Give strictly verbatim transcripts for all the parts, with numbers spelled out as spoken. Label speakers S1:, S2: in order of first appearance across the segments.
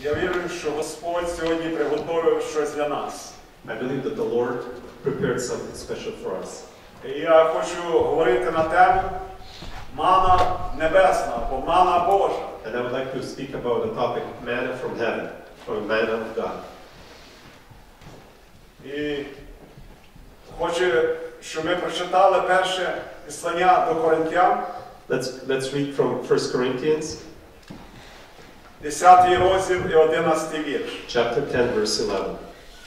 S1: Я вірю, що Господь сьогодні приготовив щось для нас.
S2: I believe that the Lord prepared something special for us.
S1: І я хочу говорити на тему мана небесна, або мана Божа.
S2: And I would like to speak about the topic manna from heaven, or manna of God.
S1: І хочу, щоб ми прочитали перше послання до Коринтян.
S2: Let's, let's read from First Corinthians,
S1: десятий розділ і одинадцятий вірш.
S2: chapter ten, verse eleven.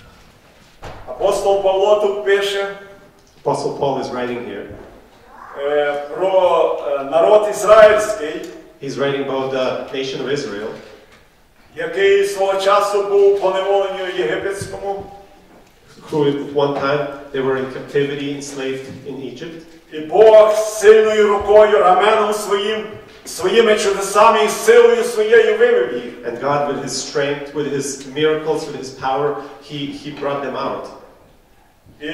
S1: Апостол Павло тут пише
S2: Apostle Paul is writing here.
S1: е, про е, народ ізраїльський,
S2: He's writing about the nation of Israel,
S1: який свого часу був поневоленню єгипетському.
S2: who at one time they were in captivity, enslaved in Egypt.
S1: І Бог сильною рукою, раменом своїм, своїми чудесами і силою своєю вивів їх.
S2: And God, with His strength, with His miracles, with His power, He, he brought them out.
S1: І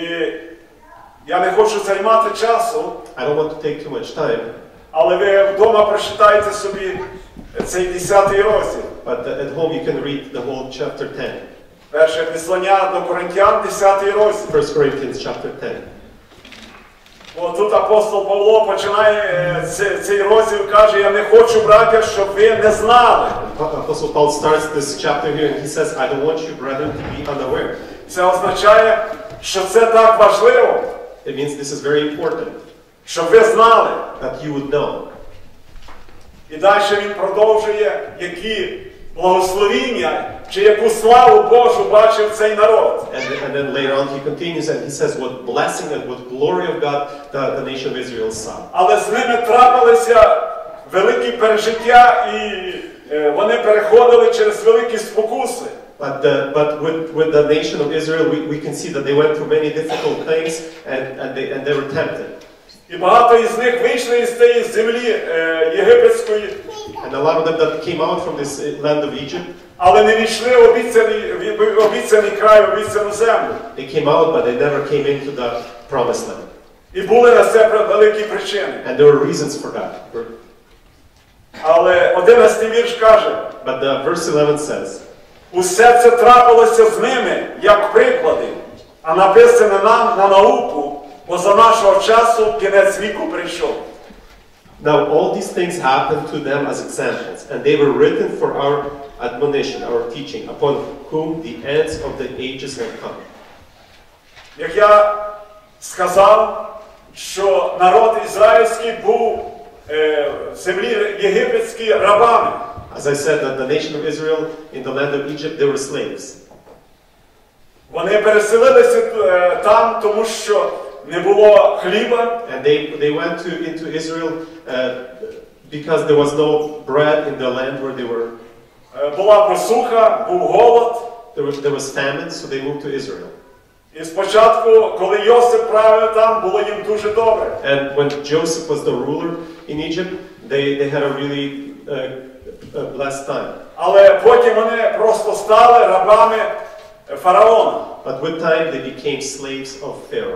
S1: я не хочу займати часу,
S2: I don't want to take too much time,
S1: але ви вдома прочитайте собі цей десятий розділ.
S2: but at home you can read the whole chapter ten.
S1: Перше послання до Коринтян, десятий розділ.
S2: First Corinthians chapter ten.
S1: О, тут апостол Павло починає е, цей, цей розділ, каже, я не хочу, браття, щоб ви не знали.
S2: Apostle Paul starts this chapter here and he says, I don't want you, brethren, to be unaware.
S1: Це означає, що це так важливо,
S2: It means this is very important,
S1: щоб ви знали.
S2: that you would know.
S1: І далі він продовжує, які благословіння чи яку славу Божу бачив цей народ.
S2: And, and then later on he continues and he says what blessing and what glory of God the, the nation of Israel saw.
S1: Але з ними трапилися великі пережиття і е, вони переходили через великі спокуси.
S2: But, the, but with, with the nation of Israel, we, we can see that they went through many difficult things and, and, they, and they were tempted.
S1: І багато із них вийшли із тієї землі е, єгипетської,
S2: And a lot of them that came out from this land of Egypt,
S1: але не війшли в обіцяний, в обіцяний край, в обіцяну землю.
S2: they came out, but they never came into the promised land.
S1: І були на це великі причини.
S2: And there were reasons for that.
S1: Але одинадцятий вірш каже,
S2: But the verse eleven says,
S1: усе це трапилося з ними, як приклади, а написане нам на науку, бо за нашого часу кінець віку прийшов.
S2: Now all these things happened to them as examples, and they were written for our admonition, our teaching, upon whom the ends of the ages have come.
S1: Як я сказав, що народ ізраїльський був е, в землі єгипетській рабами.
S2: As I said, that the nation of Israel in the land of Egypt, they were slaves.
S1: Вони переселилися е, там, тому що не було хліба.
S2: And they, they went to, into Israel uh, because there was no bread in the land where they were.
S1: Е, була посуха, був голод.
S2: There was, there was famine, so they moved to Israel.
S1: І спочатку, коли Йосип правив там, було їм дуже добре.
S2: And when Joseph was the ruler in Egypt, they, they had a really uh, a blessed time.
S1: Але потім вони просто стали рабами фараона.
S2: But with time, they became slaves of Pharaoh.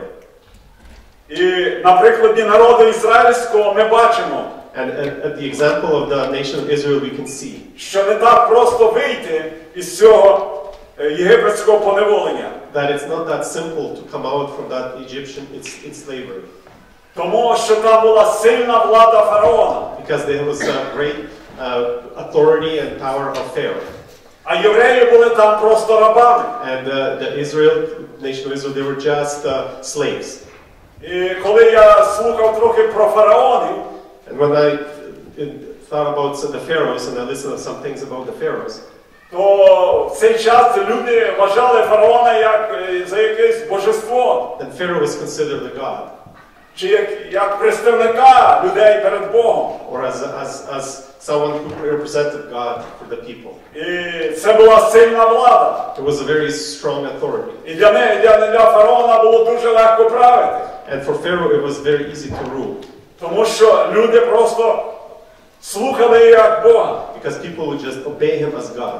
S1: І на прикладі народу ізраїльського ми бачимо,
S2: And at, at the example of the nation of Israel, we can see
S1: що не так просто вийти із цього єгипетського поневолення.
S2: that it's not that simple to come out from that Egyptian it's, it's slavery.
S1: Тому що там була сильна влада фараона.
S2: Because there was a great uh, authority and power of Pharaoh.
S1: А євреї були там просто рабами.
S2: And uh, the Israel, nation of Israel, they were just uh, slaves.
S1: І коли я слухав трохи про фараонів,
S2: And when I uh, thought about the pharaohs and I listened to some things about the pharaohs,
S1: то в цей час люди вважали фараона як за якесь божество,
S2: then Pharaoh was considered a god,
S1: чи як, як представника людей перед Богом.
S2: or as, as, as someone who represented God for the people.
S1: І це була сильна влада.
S2: It was a very strong authority.
S1: І для неї, для, для фараона було дуже легко правити.
S2: And for Pharaoh, it was very easy to rule.
S1: Тому що люди просто слухали як Бога.
S2: Because people would just obey him as God.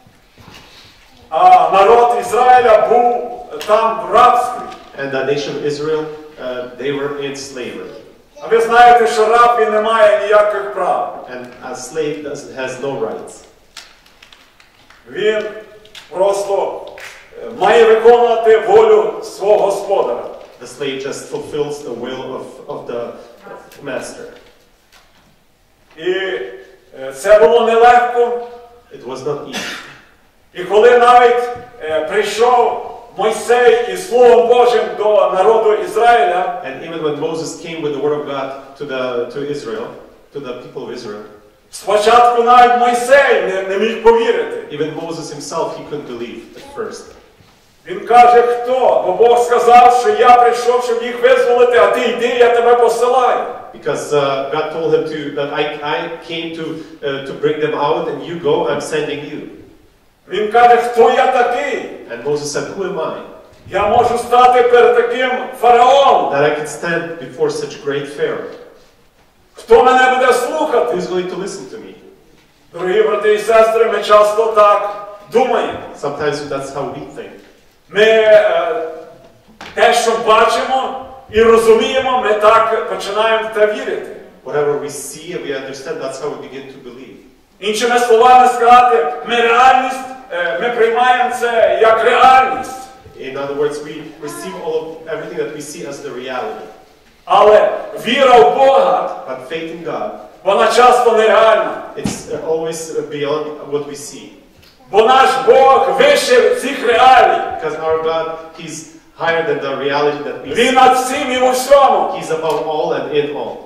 S1: А народ Ізраїля був там в рабстві.
S2: And the nation of Israel, uh, they were in slavery.
S1: А ви знаєте, що раб він не має ніяких прав.
S2: And a slave does, has no rights.
S1: Він просто е, має виконувати волю свого господара.
S2: The slave just fulfills the will of, of the master.
S1: І е, це було нелегко.
S2: It was not easy.
S1: І коли навіть е, прийшов Мойсей із Словом Божим до народу Ізраїля,
S2: And even when Moses came with the word of God to, the, to Israel, to the people of Israel,
S1: спочатку навіть Мойсей не, не міг повірити.
S2: even Moses himself, he couldn't believe at first.
S1: Він каже, хто? Бо Бог сказав, що я прийшов, щоб їх визволити, а ти йди, я тебе посилаю.
S2: Because uh, God told him to, that I, I came to, uh, to bring them out, and you go, I'm sending you.
S1: Він каже, хто я такий?
S2: And Moses said, who am I?
S1: Я можу стати перед таким фараоном.
S2: That I can stand before such great Pharaoh.
S1: Хто мене буде слухати?
S2: Who's going to listen to me?
S1: Дорогі брати і сестри, ми часто так думаємо.
S2: Sometimes that's how we think.
S1: Ми е, те, що бачимо і розуміємо, ми так починаємо в те вірити.
S2: Whatever we see and we understand, that's how we begin to believe.
S1: Іншими словами сказати, ми реальність, е, ми приймаємо це як реальність.
S2: In other words, we receive all of everything that we see as the reality.
S1: Але віра в Бога,
S2: But faith in God,
S1: вона часто нереальна.
S2: it's always beyond what we see.
S1: Бо наш Бог вище цих реалій.
S2: Because our God, He's higher than the reality that we
S1: Він
S2: see.
S1: над всім і у всьому.
S2: He's above all and in all.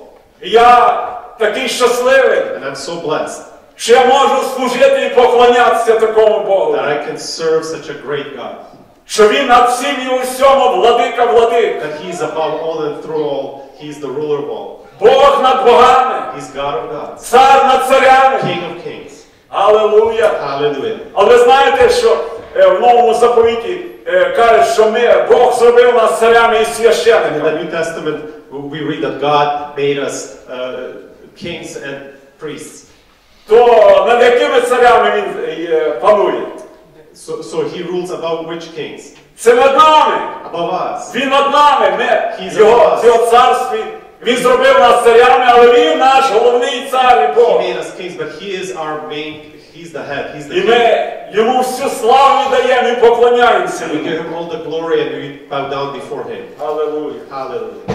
S1: Я такий щасливий,
S2: And I'm so blessed
S1: що я можу служити і поклонятися такому Богу.
S2: that I can serve such a great God.
S1: Що Він над всім і у всьому владика владик.
S2: That He's above all and through all. He's the ruler of all.
S1: Бог над богами.
S2: He's God of gods.
S1: Цар над царями.
S2: King of kings.
S1: Алілуя.
S2: Hallelujah.
S1: Але ви знаєте, що е, в новому заповіті е, каже, що ми, Бог зробив нас царями і
S2: And in the
S1: священниками.
S2: New Testament, we read that God made us uh, kings and priests.
S1: То над якими царями Він е, панує?
S2: So, so He rules above which kings?
S1: Це над нами.
S2: Above us.
S1: Він над нами. Ми
S2: He's
S1: в його,
S2: above us.
S1: в його царстві. Він зробив нас царями, але Він наш головний цар і
S2: He
S1: Бог.
S2: made us kings, but He is our main, He's the head, He's the
S1: І
S2: king.
S1: ми Йому всю славу віддаємо і поклоняємося
S2: And we give
S1: Йому.
S2: Him all the glory and we bow down before Him.
S1: Алілуя.
S2: Hallelujah.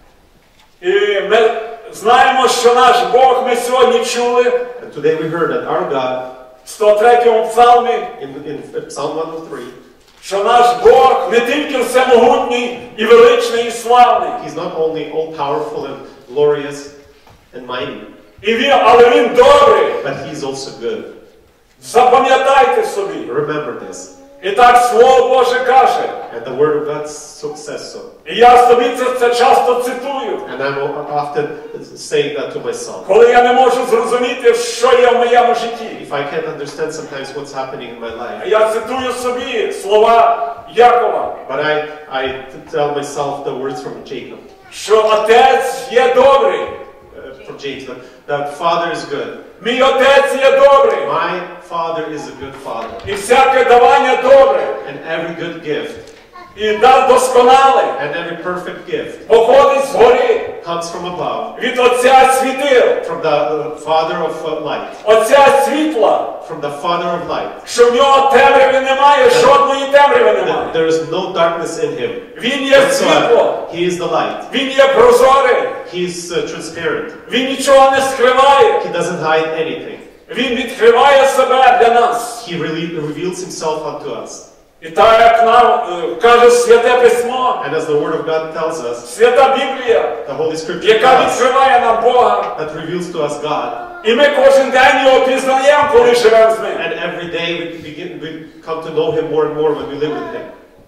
S1: І ми знаємо, що наш Бог, ми сьогодні чули
S2: And today we heard that our God,
S1: в сто третьому псалмі,
S2: in, in Psalm one oh three,
S1: що наш Бог не тільки всемогутній і величний і славний,
S2: He's not only all-powerful and glorious and mighty,
S1: і він, але Він добрий.
S2: but He's also good.
S1: Запам'ятайте собі.
S2: Remember this.
S1: І так Слово Боже каже.
S2: And the Word of God so says so.
S1: І я собі це, це часто цитую.
S2: And I'm often saying that to myself.
S1: Коли я не можу зрозуміти, що є в моєму житті.
S2: If I can't understand sometimes what's happening in my life,
S1: Я цитую собі слова Якова.
S2: but I, I tell myself the words from Jacob,
S1: Що Отець є добрий.
S2: uh, from James, that, that Father is good.
S1: Мій Отець є добрий.
S2: My Father is a good Father.
S1: І всяке давання добре.
S2: And every good gift,
S1: І дар досконалий.
S2: and every perfect gift
S1: Походить згори.
S2: comes from above,
S1: Від Отця світил.
S2: from the uh, Father of uh, light,
S1: Отця світла.
S2: from the Father of light.
S1: Що в нього темряви немає, жодної темряви немає.
S2: There is no darkness in Him.
S1: Він є світло.
S2: He is the light.
S1: Він є прозорий.
S2: He is uh, transparent.
S1: Він нічого не скриває.
S2: He doesn't hide anything.
S1: Він відкриває себе для нас.
S2: He really reveals Himself unto us.
S1: І так, як нам е, каже Святе Письмо,
S2: And as the Word of God tells us,
S1: Свята Біблія,
S2: the Holy Scripture
S1: яка
S2: tells us,
S1: відкриває нам Бога.
S2: that reveals to us God.
S1: І ми кожен день його пізнаємо, коли живемо з ним.
S2: And every day we begin, we come to know Him more and more when we live with Him.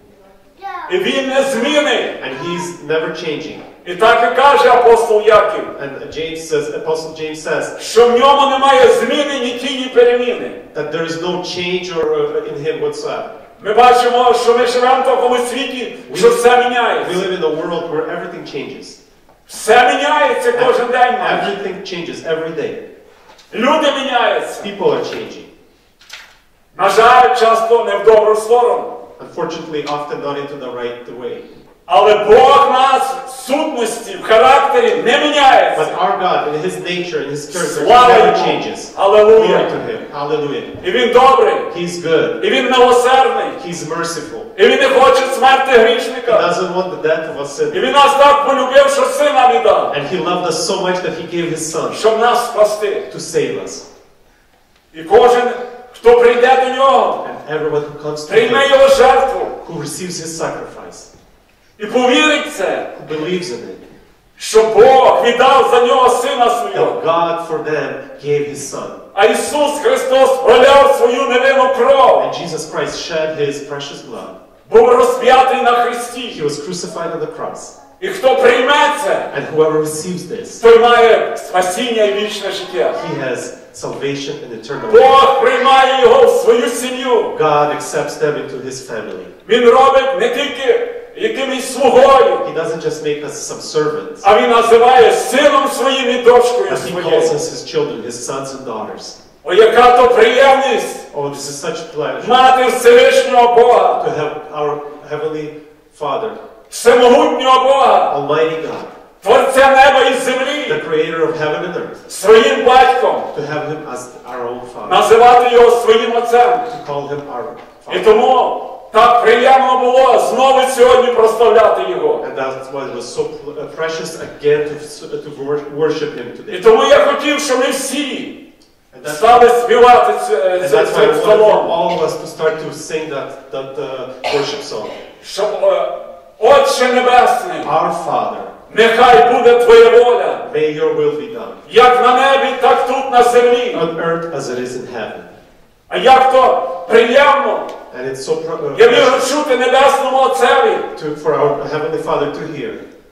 S1: І він не змінний.
S2: And He's never changing.
S1: І так і каже апостол Яків,
S2: And James says, Apostle James says,
S1: що в ньому немає зміни, ні тіні переміни.
S2: that there is no change or uh, in Him whatsoever.
S1: Ми бачимо, що ми живемо в такому світі, що все міняється.
S2: We live in a world where everything changes.
S1: Все міняється кожен день.
S2: Everything changes every day.
S1: Люди міняються.
S2: People are changing.
S1: На жаль, часто не в добру сторону.
S2: Unfortunately, often not into the right way.
S1: Але Бог нас в сутності, в характері не міняється.
S2: But our God, in His nature, in His character, He
S1: Слава
S2: never
S1: Йому!
S2: changes. Glory
S1: Алелуя!
S2: to Him. Hallelujah.
S1: І Він добрий,
S2: He's good.
S1: і Він милосердний,
S2: He's merciful.
S1: і Він не хоче смерти
S2: He
S1: грішника.
S2: doesn't want the death of a
S1: І
S2: sinner.
S1: Він нас так полюбив, що Сина віддав,
S2: And He loved us so much that He gave His Son
S1: щоб нас спасти.
S2: to save us.
S1: І кожен, хто прийде до Нього,
S2: And everyone who comes to
S1: прийме
S2: Him,
S1: Його жертву
S2: who receives His sacrifice,
S1: і повірить в це,
S2: who believes in it,
S1: що Бог віддав за нього Сина Свого.
S2: that God for them gave His Son.
S1: А Ісус Христос проляв свою невинну кров,
S2: And Jesus Christ shed His precious blood.
S1: був розп'ятий на
S2: He
S1: Христі.
S2: was crucified on the cross.
S1: І хто прийме це,
S2: And whoever receives this,
S1: той має спасіння і вічне життя.
S2: he has salvation and eternal life.
S1: Бог приймає його в свою сім'ю.
S2: God accepts them into His family.
S1: Він робить не тільки якимось слугою,
S2: He doesn't just make us some servants,
S1: а Він називає сином своїм і дочкою
S2: but He calls
S1: своєю.
S2: us His children, His sons and daughters.
S1: О, яка то приємність
S2: Oh, this is such a pleasure
S1: мати Всевишнього Бога,
S2: to have our Heavenly Father,
S1: всемогутнього Бога,
S2: Almighty God,
S1: Творця неба і
S2: the
S1: землі,
S2: Creator of heaven and earth,
S1: своїм батьком,
S2: to have Him as our own Father,
S1: називати його своїм отцем.
S2: to call Him our
S1: І
S2: Father.
S1: тому так приємно було знову сьогодні прославляти Його.
S2: And that's why it was so pl- uh, precious again to, to wor- worship Him
S1: І
S2: today.
S1: тому я хотів, щоб ми всі
S2: And that's,
S1: стали співати ц-
S2: and
S1: ц-
S2: that's why I
S1: цим
S2: wanted for
S1: псалом.
S2: all of us to start to sing that, that uh, worship song.
S1: Щоб е, Отче Небесний,
S2: Our Father,
S1: нехай буде Твоя воля,
S2: may Your will be done,
S1: як на небі, так тут на землі.
S2: on earth as it is in heaven.
S1: А як то приємно,
S2: And it's so pro- uh,
S1: я
S2: precious
S1: вірю чути Небесному Отцеві,
S2: to, for our Heavenly Father to hear,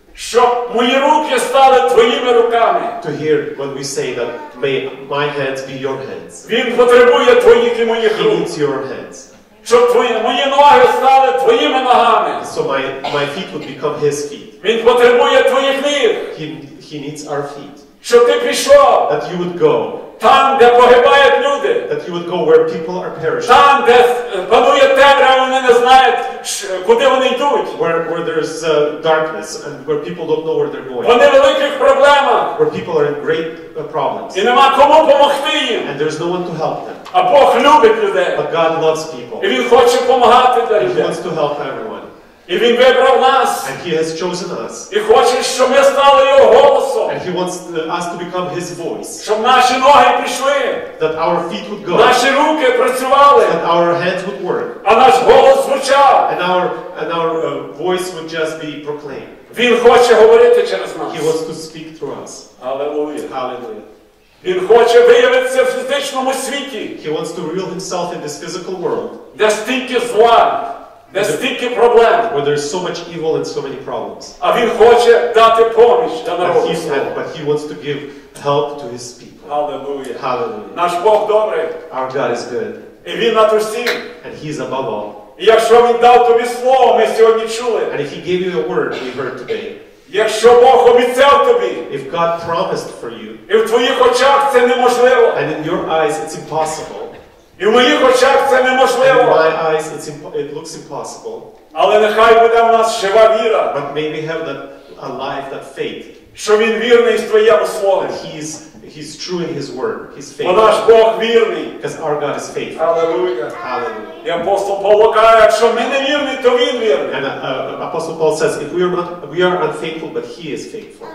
S1: щоб мої руки стали Твоїми руками.
S2: to hear when we say that, may my hands be Your hands.
S1: Він потребує Твоїх і моїх
S2: He
S1: рук.
S2: needs Your hands.
S1: Щоб твої, мої ноги стали Твоїми ногами.
S2: So my, my feet would become His feet.
S1: Він потребує Твоїх ніг.
S2: He, he needs our feet.
S1: Щоб ти пішов
S2: That you would go,
S1: там, де погибають люди.
S2: that you would go where people are perishing,
S1: Там, де панує темрява, вони не знають, ш- куди вони йдуть.
S2: where, where there's uh, darkness and where people don't know where they're going,
S1: Вони в великих проблемах.
S2: where people are in great uh, problems,
S1: І нема кому допомогти їм.
S2: and there's no one to help them.
S1: А Бог любить людей.
S2: But God loves people,
S1: І Він хоче допомагати для
S2: and He
S1: людей.
S2: wants to help everyone.
S1: І Він вибрав нас.
S2: And He has chosen us,
S1: І хоче, щоб ми стали Його голосом.
S2: and He wants uh, us to become His voice,
S1: Щоб наші ноги пішли.
S2: that our feet would go,
S1: Наші руки працювали.
S2: that our hands would work,
S1: А наш голос звучав.
S2: and our, and our uh, voice would just be proclaimed.
S1: Він хоче говорити через
S2: He
S1: нас.
S2: wants to speak through us.
S1: Алелуя.
S2: Hallelujah.
S1: Він хоче виявитися в фізичному світі,
S2: He wants to reveal Himself in this physical world,
S1: де стільки зла, де стільки проблем.
S2: where there's so much evil and so many problems.
S1: А Він хоче дати поміч для
S2: But
S1: народу
S2: he,
S1: свого.
S2: but he wants to give help to His people.
S1: Алелуя.
S2: Hallelujah.
S1: Наш Бог добрий.
S2: Our God is good,
S1: І Він над усім.
S2: and He's above all.
S1: І якщо Він дав тобі слово, ми сьогодні чули.
S2: And if He gave you a word we heard today,
S1: Якщо Бог обіцяв тобі,
S2: if God promised for you,
S1: і в твоїх очах це неможливо,
S2: and in your eyes it's impossible,
S1: і в моїх очах це
S2: and in
S1: неможливо,
S2: my eyes it's impo- it looks impossible,
S1: але нехай буде в нас жива віра,
S2: but may we have that alive, that faith,
S1: що Він вірний в твоєму слові.
S2: that He's He's true in His word, He's
S1: Бо наш
S2: faithful,
S1: Бог вірний.
S2: because our God is faithful.
S1: Алелуя.
S2: Hallelujah.
S1: І апостол Павло каже, якщо ми не вірні, то Він вірний.
S2: And uh, uh, Apostle Paul says, if we are not, we are unfaithful, but He is faithful.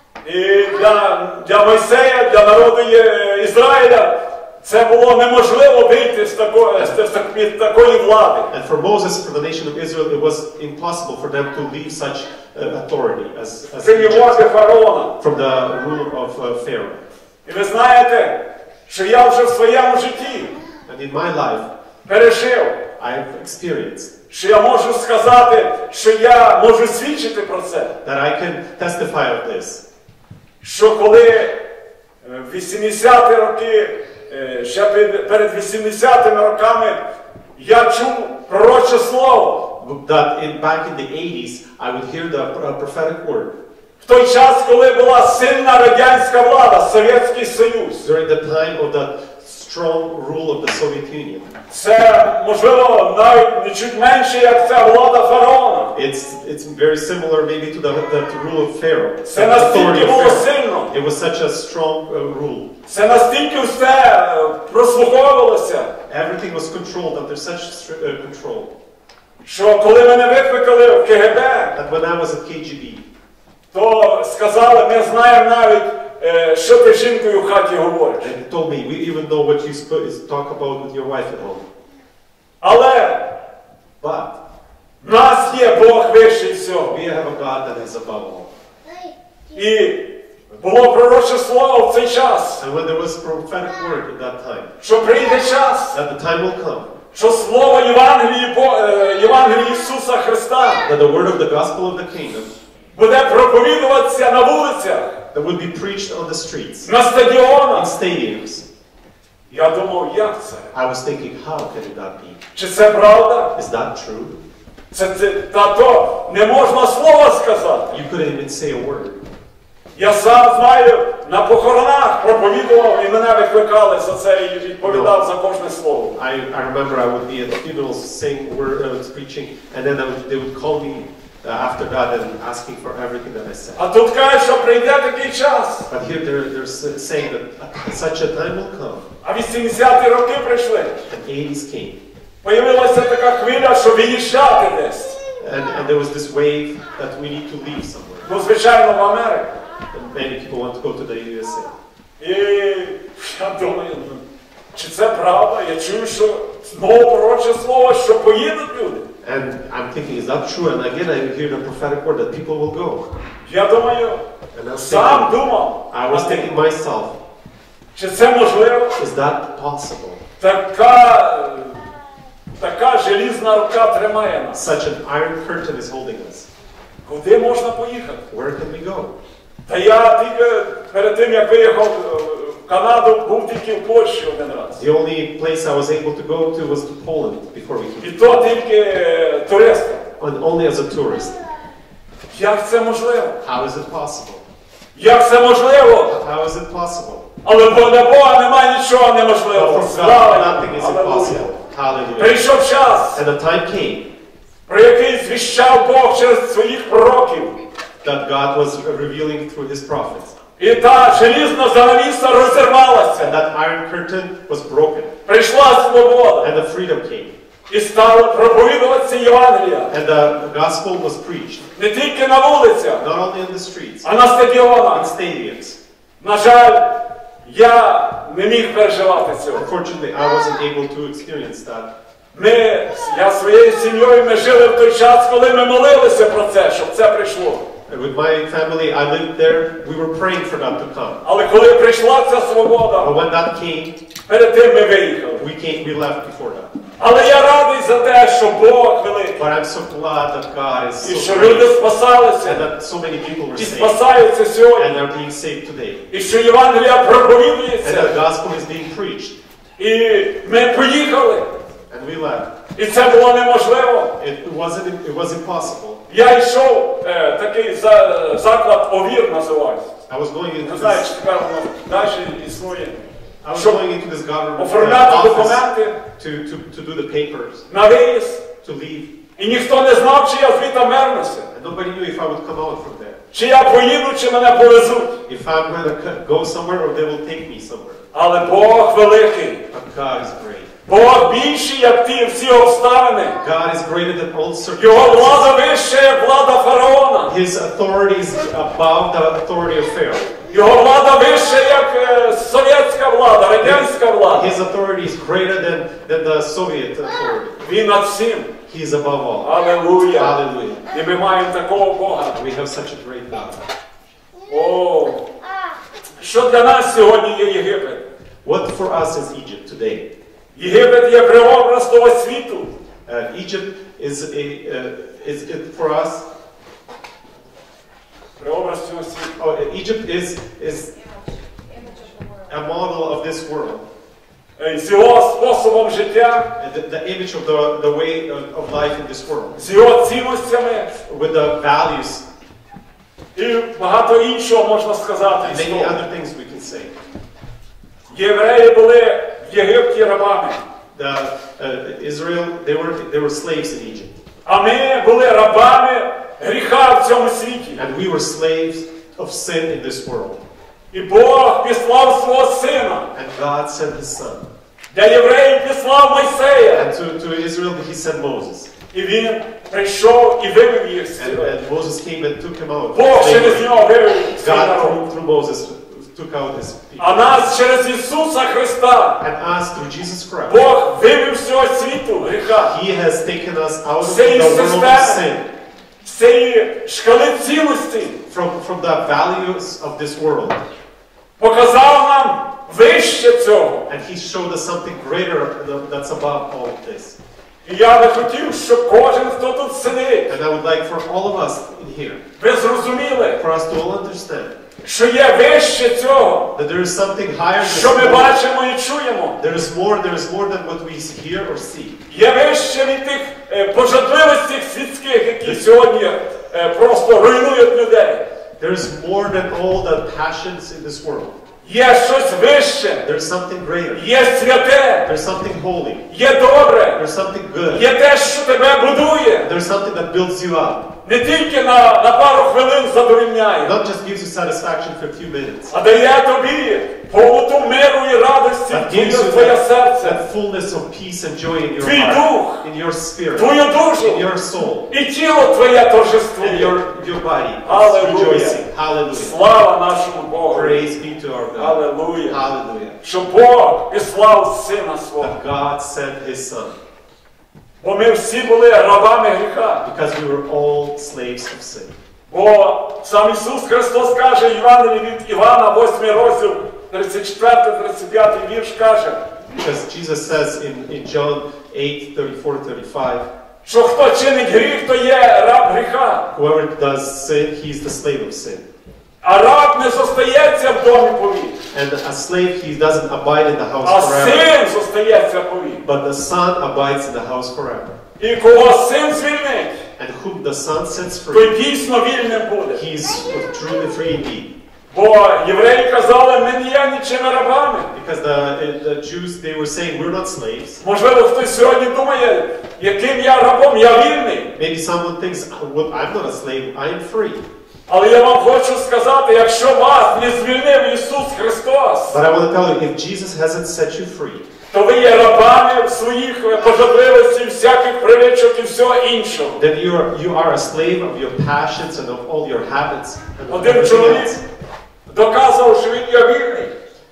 S1: І для, для Мойсея, для народу Є- Ізраїля, це було неможливо вийти з такої, з, з так- від такої влади.
S2: And for Moses, for the nation of Israel, it was impossible for them to leave such uh, authority as, as
S1: Це є
S2: Egypt,
S1: влади фараона.
S2: from the rule of uh, Pharaoh.
S1: І ви знаєте, що я вже в своєму житті
S2: And in my life,
S1: пережив,
S2: I've experienced
S1: що я можу сказати, що я можу свідчити про це.
S2: that I can testify of this.
S1: Що коли е, в вісімдесяті роки, е, ще під- перед вісімдесятими роками, я чув пророче слово.
S2: That in, back in the eighties, I would hear the uh, prophetic word.
S1: В той час, коли була сильна радянська влада, Совєтський Союз.
S2: During the time of the strong rule of the Soviet Union.
S1: Це, можливо, навіть не чуть менше, як ця влада фараона.
S2: It's, it's very similar maybe to the, the rule of Pharaoh.
S1: Це
S2: The authority
S1: настільки
S2: of
S1: було
S2: Pharaoh.
S1: сильно.
S2: It was such a strong uh, rule.
S1: Це настільки все е, прослуховувалося,
S2: Everything was controlled under such stri- uh, control
S1: що коли мене викликали в КГБ,
S2: that when I was at K G B,
S1: то сказали, ми знаємо навіть, е, що ти з жінкою в хаті говориш.
S2: and he told me, we even know what you sp- is talk about with your wife at home.
S1: Але
S2: But
S1: в нас є Бог вищий всього.
S2: we have a God that is above all.
S1: І було пророче слово в цей час,
S2: And when there was prophetic word at that time,
S1: що прийде час,
S2: that the time will come,
S1: що слово Євангелії, Бо- е, Євангелії Ісуса Христа
S2: that the word of the gospel of the kingdom
S1: буде проповідуватися на вулицях,
S2: that would be preached on the streets,
S1: на
S2: in
S1: стадіонах.
S2: stadiums.
S1: Я думав, як це?
S2: I was thinking, how can it not be?
S1: Чи це правда?
S2: Is that true?
S1: Це, це та то не можна слова сказати.
S2: You couldn't even say a word.
S1: Я сам знаю, на похоронах проповідував і мене викликали за це і відповідав за кожне слово.
S2: I, I remember I would be at funerals saying word, uh, preaching, and then I would, they would call me uh, after that and asking for everything that I said.
S1: А тут кажуть, що прийде такий час.
S2: But here they're, they're s- saying that such a time will come,
S1: А вісімдесяті роки прийшли.
S2: and eighties came,
S1: Появилася така хвиля, що виїжджати десь.
S2: and, and there was this wave that we need to leave somewhere.
S1: Ну, звичайно, в Америку.
S2: And many people want to go to the U S A.
S1: І я думаю, ну, чи це правда? Я чую, що знову пророче слово, що поїдуть люди.
S2: And I'm thinking, is that true? And again, I hear the prophetic word that people will go.
S1: Я думаю,
S2: And I was
S1: сам
S2: thinking,
S1: думав,
S2: I was thinking myself,
S1: чи це можливо?
S2: is that possible?
S1: Така, така желізна рука тримає нас.
S2: Such an iron curtain is holding us.
S1: Куди можна поїхати?
S2: Where can we go?
S1: Та я тільки перед тим, як виїхав в Канаду, був тільки в Польщі один раз.
S2: The only place I was able to go to was to Poland before we
S1: І
S2: came.
S1: то тільки е, туристи.
S2: And only as a tourist.
S1: Як це можливо?
S2: How is it possible?
S1: Як це можливо?
S2: How is it possible?
S1: Але бо для Бога немає нічого
S2: But
S1: неможливого.
S2: for God,
S1: Слава
S2: nothing is
S1: йому. Алілуя.
S2: impossible. Hallelujah.
S1: Прийшов час,
S2: And the time came
S1: про який звіщав Бог через своїх пророків.
S2: that God was revealing through His prophets.
S1: І та желізна занавіса
S2: And
S1: розірвалася.
S2: that iron curtain was broken.
S1: Прийшла свобода.
S2: And the freedom came.
S1: І стало проповідуватися Євангелія.
S2: And the gospel was preached.
S1: Не тільки на вулицях,
S2: Not only in the streets,
S1: а на
S2: in
S1: стадіонах.
S2: stadiums.
S1: На жаль, я не міг переживати цього.
S2: Unfortunately, I wasn't able to experience that.
S1: Ми, я своєю сім'єю, ми жили в той час, коли ми молилися про це, щоб це прийшло.
S2: With my family, I lived there. We were praying for that to come.
S1: Але коли прийшла ця
S2: But
S1: свобода,
S2: when that came,
S1: перед тим ми виїхали.
S2: we came, we left before that.
S1: Але я радий за те, що Бог великий.
S2: But I'm so glad that God is
S1: І
S2: so
S1: що люди
S2: great, and
S1: спасалися,
S2: that so many people were
S1: і
S2: saved,
S1: спасаються сьогодні.
S2: and are being saved today.
S1: І що Євангелія
S2: And
S1: проповідується.
S2: the gospel is being preached.
S1: І ми поїхали.
S2: And we left.
S1: І це було неможливо.
S2: It wasn't, it was impossible.
S1: Я йшов, е, такий за, заклад ОВІР називався.
S2: I was going into
S1: Не знаю,
S2: this,
S1: чи тепер воно далі існує.
S2: I was
S1: Щоб
S2: going into this government uh,
S1: оформляти
S2: office
S1: документи
S2: to, to, to do the papers,
S1: на виїзд.
S2: to leave.
S1: І ніхто не знав, чи я звідти вернуся.
S2: And nobody knew if I would come out from there.
S1: Чи я поїду, чи мене повезуть.
S2: If I'm going to go somewhere or they will take me somewhere.
S1: Але Бог великий.
S2: But God is great.
S1: Бог більший, як ті всі обставини.
S2: God is greater than all
S1: Його
S2: circumstances.
S1: влада вища, як влада фараона.
S2: His authority is above the authority of Pharaoh.
S1: Його влада вища, як е, совєтська влада, радянська влада.
S2: His authority is greater than, than the Soviet authority.
S1: Він над всім.
S2: He is above all.
S1: Алілуя.
S2: Hallelujah.
S1: І ми маємо такого Бога.
S2: We have such a great God.
S1: О, що для нас сьогодні є Єгипет?
S2: What for us is Egypt today?
S1: Єгипет є преобраз того світу.
S2: Uh, Egypt is a uh, is it for us.
S1: Преобраз цього світу.
S2: Oh, Egypt is is a model of this world.
S1: Е, З його способом життя,
S2: Uh, The, the image of the, the way of, of life in this world,
S1: з його цінностями
S2: with the values
S1: і багато іншого можна сказати.
S2: and
S1: із
S2: many
S1: того.
S2: other things we can say.
S1: Євреї були в Єгипті рабами.
S2: The, uh, Israel, they were, they were slaves in Egypt.
S1: А ми були рабами гріха в цьому світі.
S2: And we were slaves of sin in this world.
S1: І Бог післав свого Сина.
S2: And God sent His Son.
S1: Для євреїв післав Мойсея.
S2: And to, to Israel He sent Moses.
S1: І він прийшов і вивів їх з
S2: And, and Moses came and took him out.
S1: Бог через нього вивів свій
S2: God
S1: народ.
S2: through, through Moses took out His people.
S1: А нас через Ісуса Христа
S2: And us through Jesus Christ.
S1: Бог вивів з цього світу гріха.
S2: He has taken us out of
S1: Всієї
S2: the world of
S1: системи,
S2: sin.
S1: з цієї шкали цінності.
S2: From, from the values of this world.
S1: Показав нам вище цього.
S2: And He showed us something greater that's above all of this.
S1: І я би хотів, щоб кожен, хто тут сидить,
S2: And I would like for all of us in here,
S1: ви зрозуміли,
S2: for us to all understand
S1: що є вище цього,
S2: that there is something higher than
S1: що ми
S2: this world.
S1: бачимо і чуємо.
S2: There is more, there is more than what we hear or see.
S1: Є вище від тих е, пожадливостей світських, які сьогодні е, просто руйнують людей.
S2: There is more than all the passions in this world.
S1: Є щось вище,
S2: There is something greater.
S1: є святе,
S2: There's something holy.
S1: є добре,
S2: There's something good.
S1: є те, що тебе будує.
S2: There's something that builds you up.
S1: Не тільки на, на пару хвилин задовольняє,
S2: Not just gives you satisfaction for a few minutes.
S1: а дає тобі повноту миру і радості
S2: That
S1: в
S2: gives you
S1: твоє
S2: that,
S1: серце,
S2: that fullness of peace and joy in your
S1: твій
S2: heart,
S1: дух,
S2: in your spirit,
S1: твою
S2: in
S1: душу
S2: your soul,
S1: і тіло твоє
S2: and
S1: торжествує.
S2: your, your body. It's
S1: Hallelujah.
S2: rejoicing. Hallelujah.
S1: Слава нашому Богу.
S2: Praise be to our God.
S1: Аллилуйя.
S2: Hallelujah.
S1: Що Бог післав Сина Свого.
S2: That God sent His Son.
S1: Бо ми всі були рабами гріха.
S2: Because we were all slaves of sin.
S1: Бо сам Ісус Христос каже, Євангелії від Івана, восьмий розділ, тридцять четвертий тридцять п'ятий вірш каже,
S2: Because Jesus says in, in John eight, thirty-four to thirty-five,
S1: що хто чинить гріх, то є раб гріха.
S2: whoever does sin, he is the slave of sin.
S1: А раб не зостається в домі повік,
S2: And a slave, he doesn't abide in the house
S1: а
S2: forever.
S1: син зостається повік.
S2: But the Son abides in the house forever.
S1: І кого син звільнить,
S2: And whom the Son sets
S1: той
S2: free,
S1: дійсно вільним буде.
S2: he is truly free indeed.
S1: Бо євреї казали, ми не є нічими рабами.
S2: Because the, the Jews, they were saying, we're not slaves.
S1: Можливо, хтось сьогодні думає, яким я рабом, я вільний.
S2: Maybe someone thinks, well, I'm not a slave, I am free.
S1: Але я вам хочу сказати, якщо вас не звільнив Ісус Христос,
S2: But I want to tell you, if Jesus hasn't set you free,
S1: то ви є рабами своїх пожадливостей, всяких привичок і всього іншого.
S2: then you are, you are a slave of your passions and of all your habits and of
S1: Один
S2: everything
S1: чоловік
S2: else.
S1: доказував, що він є вільний.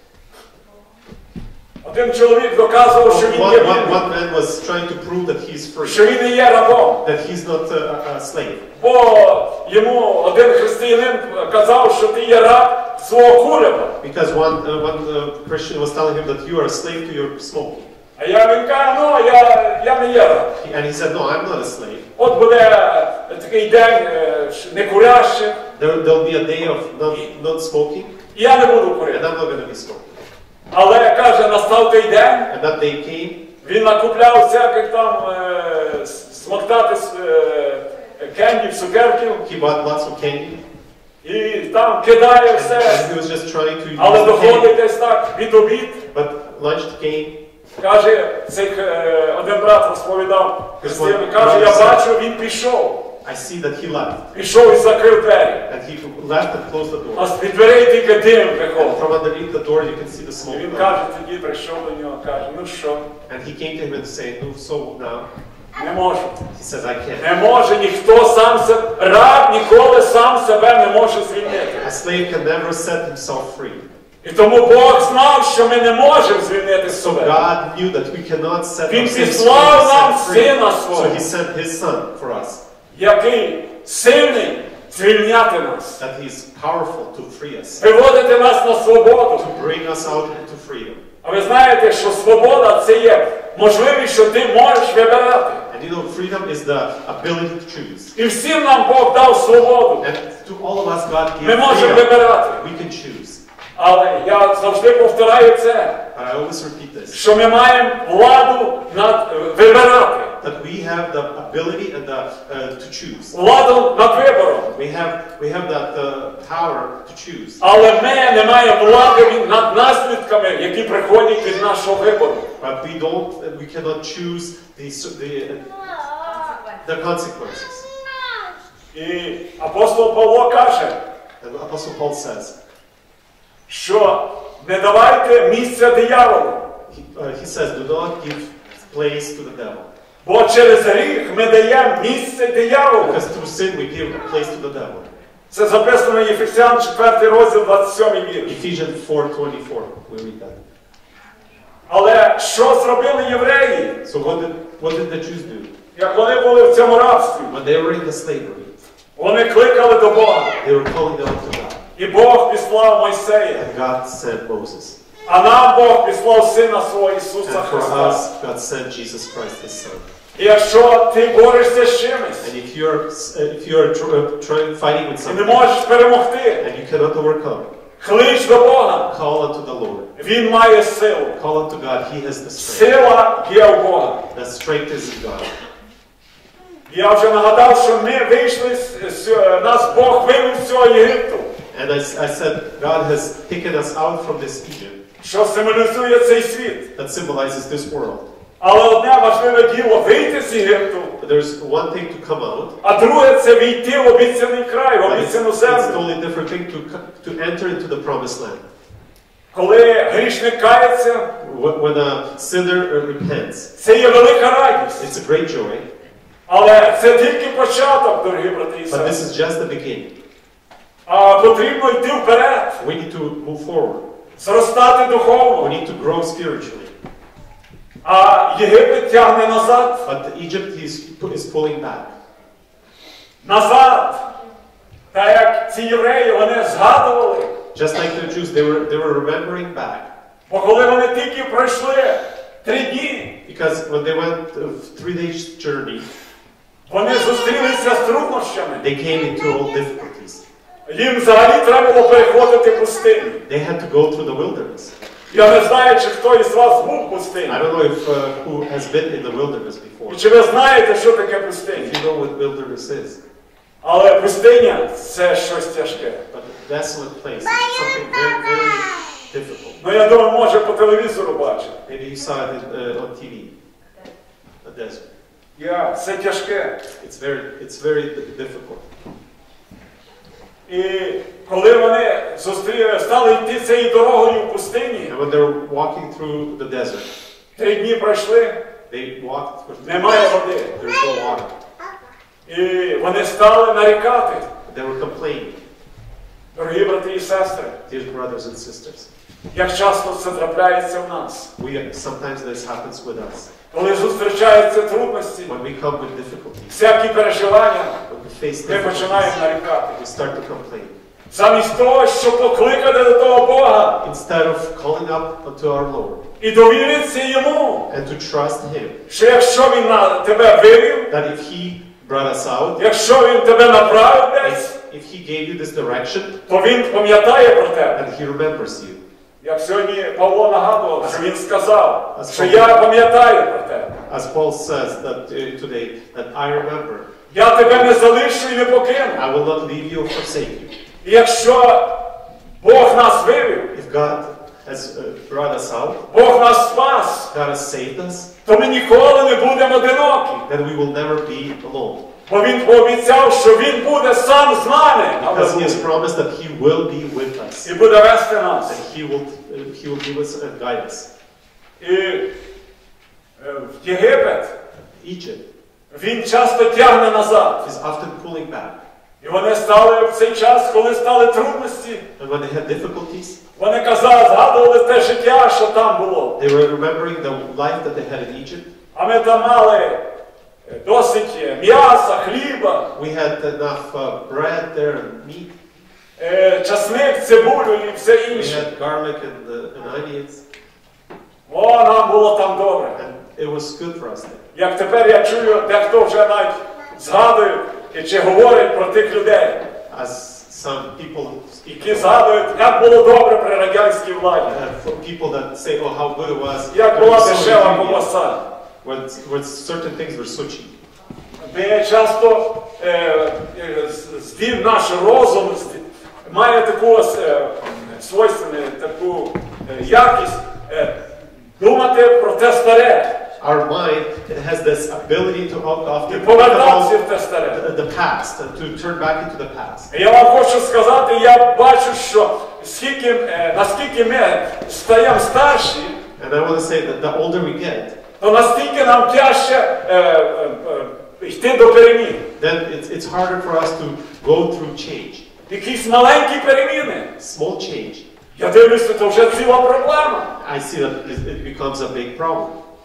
S1: Один чоловік доказував, що він
S2: One,
S1: є
S2: one,
S1: вільний.
S2: one man was trying to prove that he's free,
S1: Що він не є рабом.
S2: that he's not a, a slave.
S1: Бо йому один християнин казав, що ти є раб свого курява.
S2: Because one, uh, one uh, Christian was telling him that you are a slave to your smoking.
S1: А я він каже, ну я, я не є раб.
S2: He- And he said, no, I'm not a slave.
S1: От буде такий день е, не курящих,
S2: There, there'll be a day of not, not smoking,
S1: і я не буду
S2: and
S1: курити.
S2: I'm not going to be smoking.
S1: Але, каже, настав той день,
S2: And that day came,
S1: він накупляв всяких там е, с- смоктати з, е, кендів, цукерків,
S2: he bought lots of candy,
S1: і там кидає
S2: and,
S1: все.
S2: and he was just trying to use
S1: Але
S2: the
S1: доходить
S2: candy.
S1: десь так від обід.
S2: But lunch came,
S1: Каже, цих е, один брат розповідав, Христина, каже, я бачу, він пішов.
S2: I see that he left.
S1: Пішов і закрив двері.
S2: And he left and closed the door.
S1: А з-під дверей тільки дим
S2: And
S1: виходить.
S2: from underneath the door, you can see the
S1: І
S2: smoke.
S1: він каже, тоді прийшов до нього, каже, ну що,
S2: And he came to him and said, no, so now,
S1: не можу.
S2: he says, I can't.
S1: Не може ніхто сам себе, раб ніколи сам себе не може звільнити.
S2: A slave can never set himself free.
S1: І тому Бог знав, що ми не можемо звільнити
S2: So
S1: себе.
S2: God knew that we cannot set
S1: Він
S2: ourselves
S1: післав нам
S2: free.
S1: Сина
S2: So
S1: Свого,
S2: he sent his Son for us,
S1: який сильний звільняти нас,
S2: that he's powerful to free us,
S1: виводити нас на свободу.
S2: to bring us out into freedom.
S1: А ви знаєте, що свобода – це є можливість, що ти можеш вибирати.
S2: And you know, freedom is the ability to choose.
S1: І всім нам Бог дав свободу.
S2: And to all of us, God
S1: Ми
S2: gave
S1: можемо
S2: freedom.
S1: вибирати.
S2: We can choose.
S1: Але я завжди повторяю це,
S2: But I always repeat this.
S1: що ми маємо владу над вибирати.
S2: that we have the ability and the uh, to choose.
S1: владу над вибором.
S2: We have we have that uh, power to choose.
S1: Але ми не маємо влади над наслідками, які приходять від нашого вибору.
S2: But we don't, we cannot choose the the the consequences.
S1: І апостол Павло каже,
S2: And Apostle Paul says,
S1: що не давайте місця дияволу.
S2: he, uh, he says, do not give place to the devil.
S1: Бо через гріх ми даємо місце дияволу.
S2: Because through sin we give a place to the devil.
S1: Це записано в Єфесян четвертий розділ двадцять сьомий вірш.
S2: Ephesians four twenty-four, we read that.
S1: Але що зробили євреї,
S2: So what did, what did the Jews do?
S1: як вони були в цьому рабстві?
S2: When they were in the slavery,
S1: Вони кликали до Бога.
S2: they were calling out to God.
S1: І Бог післав Мойсея.
S2: And God sent Moses.
S1: А нам Бог післав Сина свого Ісуса
S2: And for
S1: Христа.
S2: us, God sent Jesus Christ, His Son.
S1: І якщо ти борешся з чимось,
S2: And if you're if you're tr- trying fighting with
S1: і не
S2: something
S1: можеш перемогти,
S2: and you cannot overcome,
S1: клич до Бога.
S2: call unto the Lord.
S1: Він має силу.
S2: Call unto God. He has the strength.
S1: Сила є у Бога.
S2: The strength is in God.
S1: Я вже нагадав, що ми вийшли, з- з- нас Бог вивів з цього Єгипту,
S2: And I, I said, God has taken us out from this Egypt
S1: що символізує цей світ.
S2: that symbolizes this world.
S1: Але одне важливе діло вийти з Єгипту,
S2: But there's one thing to come out,
S1: а друге це війти в обіцяний край, в
S2: but it's,
S1: обіцяну
S2: it's a
S1: землю.
S2: totally different thing to, co- to enter into the promised land.
S1: Коли грішник кається,
S2: When when a sinner uh, repents,
S1: це є велика радість.
S2: it's a great joy,
S1: Але це тільки початок, дорогі брати і
S2: but this
S1: сестри.
S2: is just the beginning.
S1: А потрібно йти вперед,
S2: We need to move forward.
S1: зростати
S2: We
S1: духовно.
S2: need to grow spiritually.
S1: А Єгипет тягне назад,
S2: But Egypt is, is pulling back.
S1: назад. Та як ці євреї, вони згадували.
S2: Just like the Jews, they were, they were remembering back.
S1: Бо коли вони тільки пройшли три дні,
S2: Because when they went a three days journey,
S1: вони зустрілися з труднощами.
S2: they came into all difficulties.
S1: Їм взагалі треба було переходити пустиню.
S2: They had to go through the wilderness.
S1: Я не знаю, чи хто із вас був в пустині.
S2: I don't know if uh, who has been in the wilderness
S1: І
S2: before.
S1: чи ви знаєте, що таке пустиня?
S2: If you know what wilderness is,
S1: Але пустиня – це щось тяжке.
S2: but a desolate place, it's something very, very difficult.
S1: Ну, я думаю, може по телевізору бачив.
S2: Maybe you saw it in, uh, on T V, a desert.
S1: Я, це тяжке.
S2: It's very, it's very difficult.
S1: І коли вони зустріли, стали йти цією дорогою в пустині,
S2: And when they were walking through the desert,
S1: три дні пройшли,
S2: they walked for three
S1: немає
S2: days.
S1: води.
S2: There's no water.
S1: І вони стали нарікати.
S2: They were complaining,
S1: Дорогі брати і сестри,
S2: dear brothers and sisters.
S1: як часто це трапляється в нас.
S2: We sometimes this happens with us.
S1: Коли зустрічаються трудності,
S2: When we come with difficulties,
S1: всякі переживання,
S2: when we face
S1: ми починаємо
S2: difficulties,
S1: нарікати.
S2: we start to complain.
S1: Замість того, щоб покликати до того Бога
S2: Instead of calling up unto our Lord
S1: і довіритися Йому,
S2: and to trust Him,
S1: що якщо Він на тебе вивів,
S2: that if He brought us out,
S1: якщо Він тебе направив десь,
S2: if, if He gave you this direction,
S1: то Він пам'ятає про тебе.
S2: and He remembers you.
S1: Як сьогодні Павло нагадував, що він сказав, що я пам'ятаю про тебе.
S2: As Paul says that uh, today, that I remember,
S1: Я тебе не залишу і не покину.
S2: I will not leave you or forsake you.
S1: І якщо Бог нас вивів,
S2: If God has uh, brought us out,
S1: Бог нас спас,
S2: God has saved us,
S1: то ми ніколи не будемо одинокі.
S2: then we will never be alone.
S1: Бо Він пообіцяв, що Він буде сам з нами.
S2: Because He has promised that He will be with us.
S1: І буде вести нас.
S2: And He will, uh, He will give us and guide us.
S1: І е, в Єгипет
S2: Egypt
S1: Він часто тягне назад.
S2: is often pulling back.
S1: І вони стали в цей час, коли стали трудності,
S2: And when they had difficulties,
S1: вони казали, згадували те життя, що там було.
S2: they were remembering the life that they had in Egypt.
S1: А ми там мали досить м'яса, хліба,
S2: We had enough uh, bread there and meat.
S1: е, часник, цибулю і все
S2: We
S1: інше.
S2: had garlic and, uh, and onions.
S1: О, нам було там добре.
S2: And it was good for us there.
S1: Як тепер я чую, дехто вже навіть згадує і чи говорить про тих людей,
S2: As some people speak
S1: які згадують, як було добре при радянській владі,
S2: uh, for people that say, oh, how good it was.
S1: як
S2: There
S1: була
S2: was so
S1: дешева
S2: many,
S1: ковбаса.
S2: when, when certain things were so cheap.
S1: Ми часто е, е, звів наш розум з- має таку ось, е, свойственну таку е, якість е, думати про те старе
S2: Our mind, it has this ability to
S1: і
S2: often think
S1: повертатися в
S2: about
S1: те старе.
S2: the, the past, uh, to turn back into the past.
S1: Я вам хочу сказати, я бачу, що скільки, е, наскільки ми стаємо старші,
S2: And I want to say that the older we get,
S1: то настільки нам тяжче е, е, е, йти до перемін.
S2: then it's, it's harder for us to go through change.
S1: Якісь маленькі переміни.
S2: Small change.
S1: Я дивлюся, це вже ціла проблема.
S2: I see that it it becomes a big problem.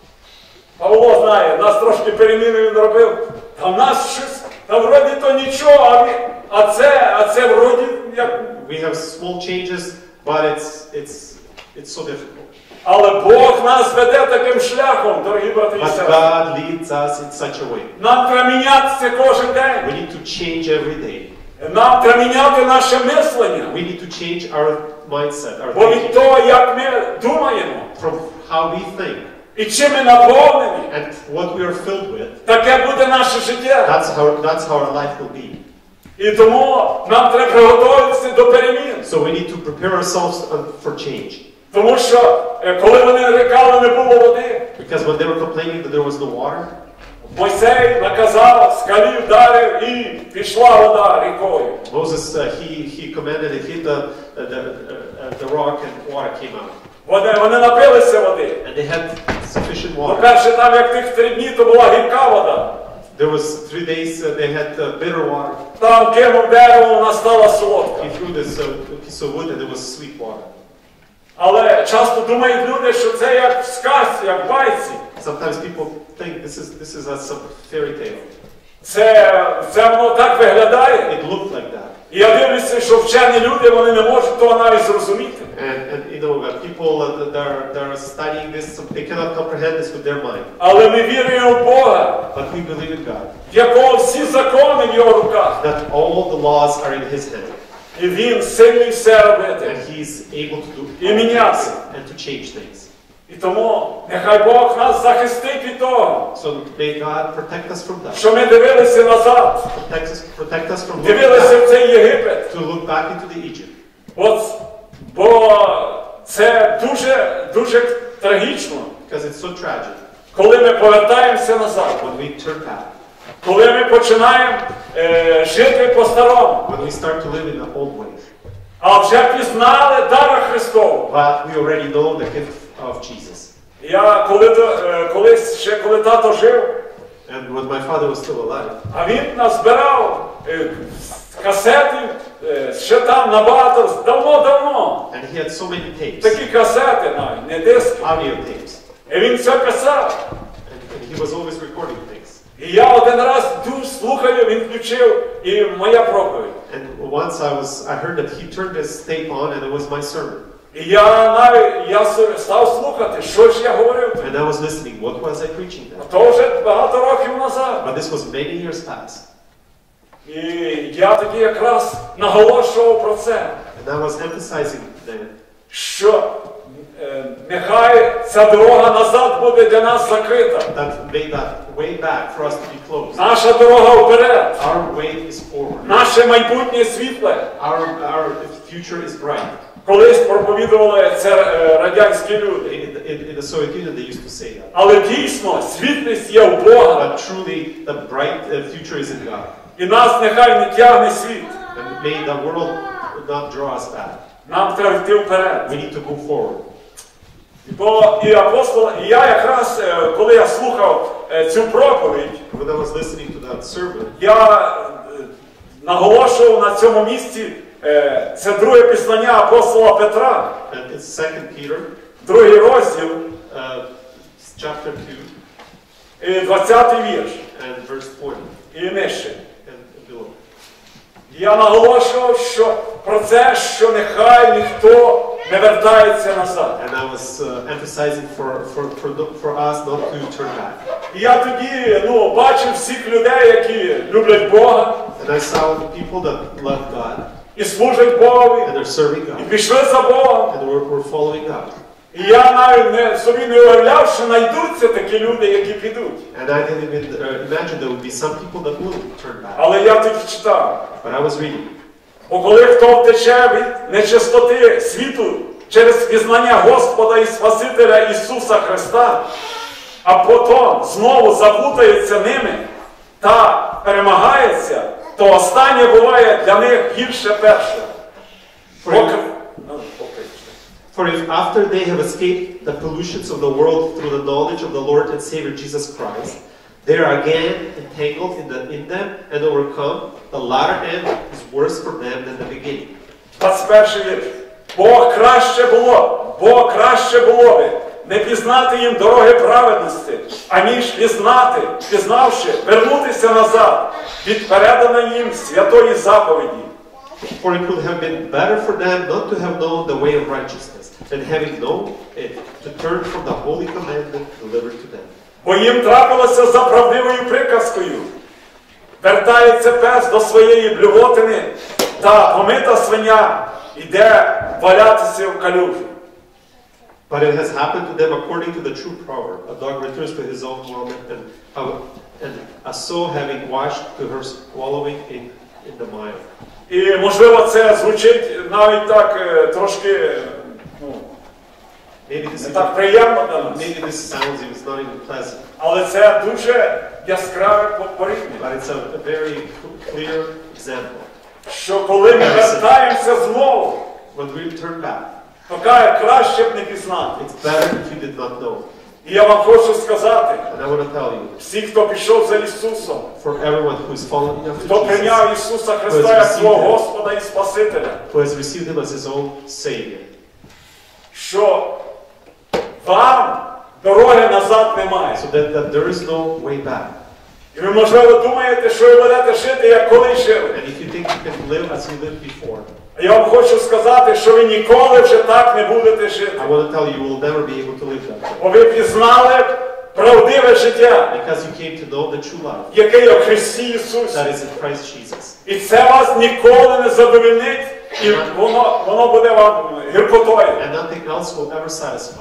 S1: Павло знає, нас трошки переміни він робив. Та в нас щось, та вроді то нічого, а, ви- а це, а це вроді як.
S2: We have small changes, but it's, it's, it's so difficult.
S1: Але Бог нас веде таким шляхом, дорогі брати і
S2: But
S1: сестри.
S2: God leads us in such a way.
S1: Нам треба мінятися кожен
S2: We
S1: день.
S2: need to change every day.
S1: Нам треба міняти наше мислення.
S2: We need to change our mindset, our
S1: Бо від
S2: thinking,
S1: того, як ми думаємо,
S2: from how we think
S1: і чим ми наповнені,
S2: and what we are filled with.
S1: таке буде наше життя.
S2: That's how, that's how our life will be.
S1: І тому нам треба приготуватися до перемін.
S2: So we need to prepare ourselves uh, for change.
S1: Тому що, е, коли вони нарікали, не було води,
S2: Because when they were complaining that there was no water,
S1: Мойсей наказав, скалі вдарив і пішла вода рікою.
S2: Moses, uh, he, he commanded it, hit the, the, the, uh, the rock and water came out.
S1: Вони, вони напилися води.
S2: And they had sufficient water.
S1: По-перше, там як тих три дні, то була гірка вода.
S2: There was three days uh, they had uh, bitter water.
S1: Там кинув дерево, вона стала солодка.
S2: He threw this uh, piece of wood and it was sweet water.
S1: Але часто думають люди, що це як в сказці, як в байці.
S2: Sometimes people think this is, this is a some fairy tale.
S1: Це, це воно так виглядає.
S2: It looked like that.
S1: І я дивлюся, що вчені люди, вони не можуть того навіть зрозуміти.
S2: And, and you know, uh, people uh, that, are, that are studying this, they cannot comprehend this with their mind.
S1: Але ми віруємо в Бога,
S2: But we believe in God.
S1: в якого всі закони в його руках.
S2: That all the laws are in His hand.
S1: І він сильний все робити.
S2: And He's able to do
S1: І мінятися.
S2: and to change things.
S1: І тому нехай Бог нас захистить від того,
S2: So may God protect us from that.
S1: що ми дивилися назад,
S2: Protect us, protect us from looking
S1: дивилися в
S2: back,
S1: цей Єгипет.
S2: to look back into the Egypt.
S1: От, бо це дуже, дуже трагічно,
S2: Because it's so tragic
S1: коли ми повертаємося назад,
S2: when we turn back,
S1: коли ми починаємо е, жити по-старому,
S2: when we start to live in the old ways.
S1: а вже пізнали дара Христову.
S2: But we already know the gift of Jesus.
S1: Я коли, е, колись ще коли тато жив,
S2: And when my father was still alive,
S1: а він назбирав е, касетів е, ще там набагато, давно-давно.
S2: and he had so many tapes,
S1: Такі касети навіть, не диски.
S2: audio tapes,
S1: І він все писав.
S2: and, and he was always recording things.
S1: І я один раз йду, слухаю, він включив, і моя проповідь.
S2: And once I was, I heard that he turned his tape on, and it was my sermon.
S1: І я навіть я став слухати, що ж я говорив.
S2: And I was listening. What was I preaching
S1: А
S2: then?
S1: то вже багато років назад.
S2: But this was many years past,
S1: І я тоді якраз наголошував про це,
S2: and I was emphasizing then
S1: що е, нехай ця дорога назад буде для нас закрита.
S2: that may that way back for us to be closed.
S1: Наша дорога вперед.
S2: Our way is forward.
S1: Наше майбутнє світле.
S2: Our our future is bright.
S1: Колись проповідували це е, радянські люди.
S2: In, in, in the Soviet Union, they used to say that.
S1: Але дійсно, світлість є в Бога.
S2: But truly, the bright uh, future is in God.
S1: І нас нехай не тягне світ.
S2: And may the world not draw us back.
S1: Нам треба йти вперед.
S2: We need to move forward.
S1: Бо і апостол, і я якраз, е, коли я слухав е, цю проповідь,
S2: When I was listening to that sermon,
S1: я е, наголошував на цьому місці, е, це друге післання апостола Петра,
S2: and it's Second Peter,
S1: другий розділ,
S2: uh, chapter two,
S1: і двадцятий вірш,
S2: and verse forty,
S1: і нижче.
S2: and below.
S1: Я наголошував, що про це, що нехай ніхто не вертається назад.
S2: And I was uh, emphasizing for, for, for, the, for us not to turn back.
S1: І я тоді, ну, бачив всіх людей, які люблять Бога
S2: And I saw the people that love God,
S1: і служать Богові,
S2: and they're serving
S1: і
S2: God,
S1: пішли за Богом.
S2: and we're, we're following God.
S1: І я навіть не, собі не уявляв, що знайдуться такі люди, які підуть.
S2: And I didn't even uh, imagine there would be some people that will turn back.
S1: Але я тоді читав.
S2: But I was reading.
S1: Бо коли хто втече від нечистоти світу через пізнання Господа і Спасителя Ісуса Христа, а потім знову заплутається ними та перемагається, то останнє буває для них гірше першого. Поки...
S2: For if after they have escaped the pollutions of the world through the knowledge of the Lord and Savior Jesus Christ, they are again entangled in, the, in them and overcome, the latter end is worse for them than the beginning.
S1: двадцять перший вірш. Бо краще було, бо краще було би не пізнати їм дороги праведності, аніж пізнати, пізнавши, вернутися назад від переданої їм святої заповіді.
S2: For it would have been better for them not to have known the way of righteousness, than having known it, to turn from the holy commandment delivered to them.
S1: Бо їм трапилося за правдивою приказкою. Вертається пес до своєї блювотини, та помита свиня йде валятися в калюжі.
S2: But it has happened to them according to the true proverb. A dog returns to his own vomit, and a, and a sow having washed to her swallowing in, in the mire.
S1: І, можливо, це звучить навіть так трошки, ну, не так приємно для нас.
S2: Maybe this sounds it's not even pleasant.
S1: Але це дуже яскраве порівняння.
S2: But it's a, a very clear example.
S1: Що коли ми вертаємося знову,
S2: when we turn back,
S1: то каже, краще б не пізнати.
S2: It's better if you did not know.
S1: І я вам хочу сказати,
S2: and I want to tell you,
S1: всі, хто пішов за Ісусом,
S2: for everyone who is following after
S1: хто прийняв Ісуса Христа як свого Господа і Спасителя,
S2: who has received Him as His own Savior,
S1: що вам дороги назад немає.
S2: So that, that there is no way back.
S1: І ви, можливо, думаєте, що ви будете жити, як колись жили.
S2: And if you think you can live as you lived before,
S1: я вам хочу сказати, що ви ніколи вже так не будете жити.
S2: I want to tell you, you will never be able to live that way.
S1: Бо ви пізнали правдиве життя,
S2: Because you came to know the true life,
S1: яке є в Христі Ісусі.
S2: that is in Christ Jesus.
S1: І це вас ніколи не задовольнить, і воно, воно буде вам гіркотою.
S2: And nothing else will ever satisfy.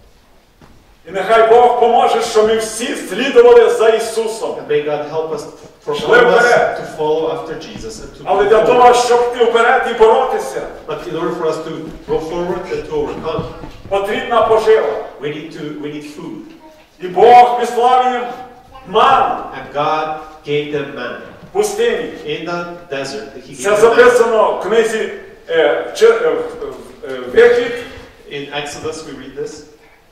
S1: І нехай Бог поможе, що ми всі слідували за Ісусом.
S2: And may God help us for all of us to follow after Jesus and to
S1: Але для того, щоб йти вперед і боротися,
S2: but in order for us to go forward and to overcome,
S1: потрібна пожива.
S2: we need to we need food.
S1: І Бог післав їм ману
S2: And God gave them manna
S1: в пустині.
S2: in the desert. He
S1: Це
S2: gave them manna.
S1: записано в книзі е, чи, е, е, Вихід,
S2: In Exodus we read this.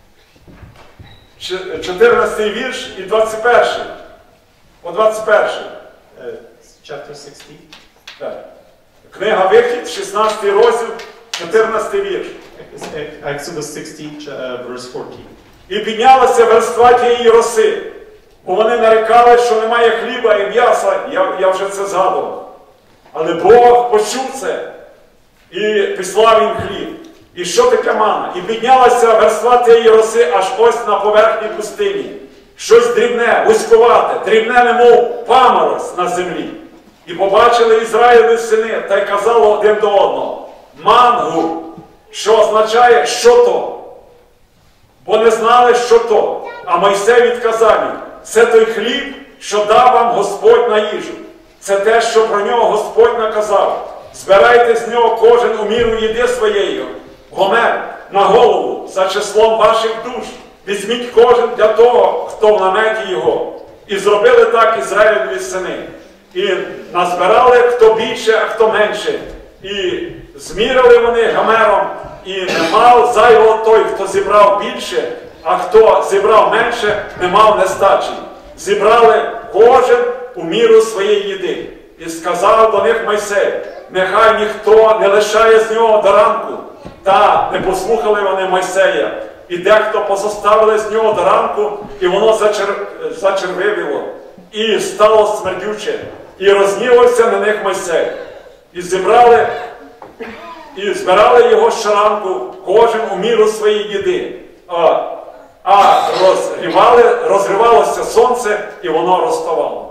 S1: чотирнадцятий вірш і двадцять перший. По двадцять перший.
S2: Uh, chapter sixteen.
S1: Так. Книга Вихід, шістнадцятий розділ, чотирнадцятий вірш.
S2: Exodus sixteen, uh, verse fourteen.
S1: І піднялася верства тієї роси, бо вони нарікали, що немає хліба і м'яса, я, я вже це згадував. Але Бог почув це і післав їм хліб. І що таке мана? І піднялася верства тієї роси аж ось на поверхні пустині. Щось дрібне, вузькувате, дрібне, немов паморозь на землі. І побачили Ізраїлеві сини, та й казали один до одного: мангу, що означає, що то. Бо не знали, що то. А Мойсей відказав їм: це той хліб, що дав вам Господь на їжу. Це те, що про нього Господь наказав. Збирайте з нього кожен у міру їди своєю, гомер на голову за числом ваших душ. Візьміть кожен для того, хто в наметі його. І зробили так Ізраїлеві сини. І назбирали хто більше, а хто менше. І змірили вони гомером. І не мав зайвого той, хто зібрав більше, а хто зібрав менше, не мав нестачі. Зібрали кожен у міру своєї їди. І сказав до них Мойсей: нехай ніхто не лишає з нього до ранку. Та не послухали вони Мойсея. І дехто позоставили з нього до ранку, і воно зачер... зачервивіло. І стало смердюче. І рознівався на них Мойсей. І зібрали І збирали його щоранку, кожен у міру своєї їди. А, а розгрівали, розгрівалося сонце, і воно розставало.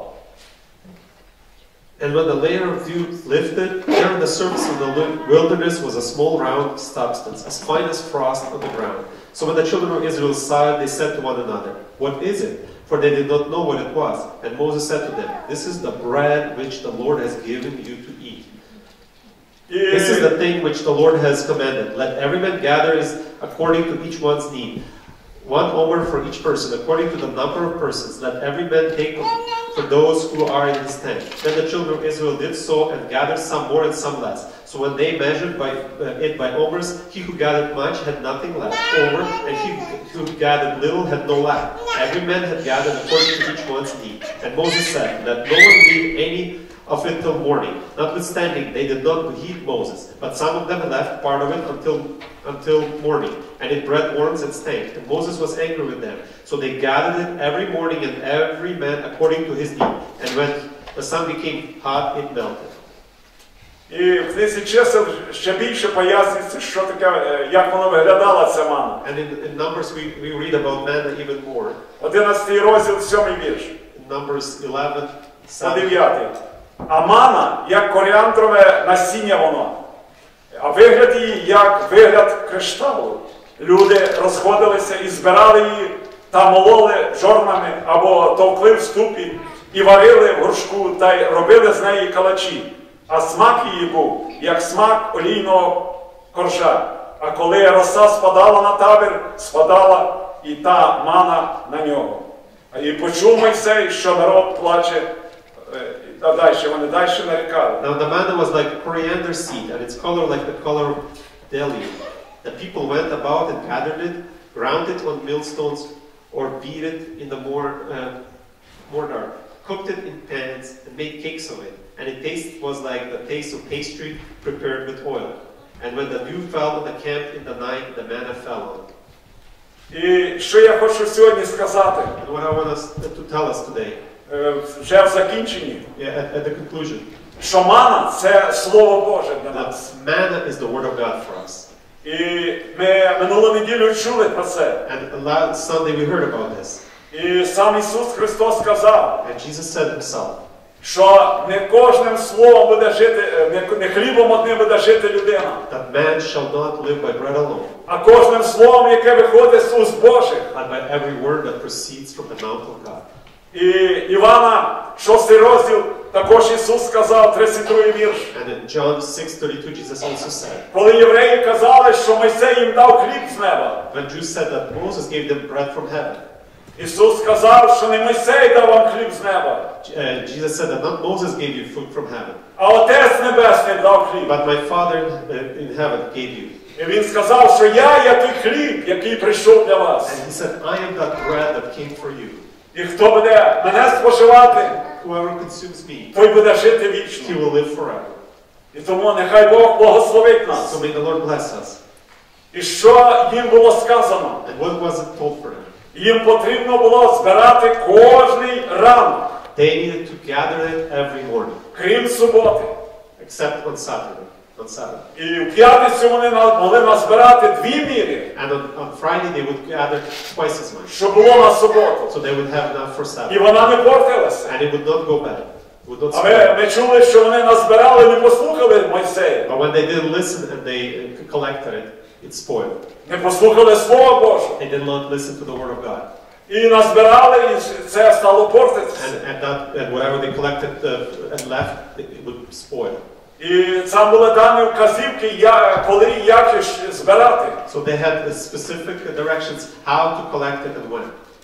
S2: And when the layer of dew lifted, there on the surface of the wilderness was a small round substance, as fine as frost on the ground. So when the children of Israel saw it, they said to one another, "What is it?" For they did not know what it was. And Moses said to them, "This is the bread which the Lord has given you to eat. This is the thing which the Lord has commanded. Let every man gather is according to each one's need. One omer for each person, according to the number of persons. Let every man take for those who are in his tent." Then the children of Israel did so and gathered some more and some less. So when they measured by, uh, it by omers, he who gathered much had nothing left over, and he who gathered little had no lack. Every man had gathered according to each one's need. And Moses said, "Let no one leave any of it till morning." Notwithstanding, they did not heed Moses, but some of them left part of it until, until morning, and it bred worms and stank. And Moses was angry with them. So they gathered it every morning, and every man according to his need. And when the sun became hot, it melted.
S1: І в книзі чисел ще більше пояснюється, що таке, як воно виглядала ця мана.
S2: And in, in Numbers we, we read about manna even more.
S1: одинадцятий розділ, сьомий вірш.
S2: In Numbers eleven,
S1: По
S2: seven.
S1: дев'ятий. А мана, як коріандрове насіння воно, а вигляд її, як вигляд кришталу. Люди розходилися і збирали її та мололи жорнами або товкли в ступі і варили в горшку та й робили з неї калачі. А смак її був, як смак олійного коржа. А коли роса спадала на табір, спадала і та мана на нього. І почув Мойсей, що народ плаче, а далі, вони далі нарікали.
S2: Now the manna was like coriander seed, and its color like the color of bdellium. The people went about and gathered it, ground it on millstones, or beat it in the mor uh, mortar, cooked it in pans, and made cakes of it. And its taste was like the taste of pastry prepared with oil. And when the dew fell on the camp in the night, the manna fell on it.
S1: І що я хочу сьогодні сказати,
S2: And what I want us to tell us today,
S1: вже в закінченні,
S2: yeah, at, at the conclusion,
S1: що мана – це Слово Боже для
S2: that
S1: нас.
S2: manna is the word of God for us.
S1: І ми минулу неділю чули про це.
S2: And last Sunday we heard about this.
S1: І сам Ісус Христос сказав,
S2: And Jesus said himself,
S1: що не кожним словом буде жити, не, не хлібом одним буде жити людина,
S2: that man shall not live by bread alone,
S1: а кожним словом, яке виходить з уст Божих.
S2: but by every word that proceeds from the mouth of God.
S1: І Івана, шостий розділ, також Ісус сказав, тридцять другий вірш.
S2: And in John six thirty-two, Jesus also said,
S1: Коли євреї казали, що Мойсей їм дав хліб з неба,
S2: when Jews said that Moses gave them bread from heaven,
S1: Ісус сказав, що не Мойсей дав вам хліб з неба,
S2: uh, Jesus said that not Moses gave you food from heaven,
S1: а Отець Небесний дав хліб.
S2: but my Father uh, in heaven gave you.
S1: І Він сказав, що я є той хліб, який прийшов для вас.
S2: And he said, I am that bread that came for you.
S1: І хто буде мене споживати,
S2: Whoever consumes me,
S1: той буде жити
S2: he
S1: вічно.
S2: will live forever.
S1: І тому нехай Бог благословить нас.
S2: So may the Lord bless us.
S1: І що їм було сказано?
S2: And what was it told for them?
S1: Їм потрібно було збирати кожний ранок,
S2: They needed to gather it every morning,
S1: крім суботи.
S2: except on Saturday. On Saturday.
S1: І в п'ятницю вони на- могли назбирати дві міри,
S2: And on, on Friday they would gather twice as much.
S1: що було на суботу.
S2: So they would have enough for
S1: І
S2: Saturday.
S1: вона не портилася.
S2: And it would not go bad. It would not
S1: А ми,
S2: spoil.
S1: ми чули, що вони назбирали і не послухали Мойсея.
S2: But when they didn't listen and they uh, collected it, it spoiled.
S1: Не послухали Слова Божого.
S2: They did not listen to the word of God.
S1: І назбирали, і це стало портитися.
S2: And, and, that, and whatever they collected uh, and left, it, it would spoil.
S1: І там були дані вказівки, я- коли і як їх збирати.
S2: So they had the specific directions how to collect it and when.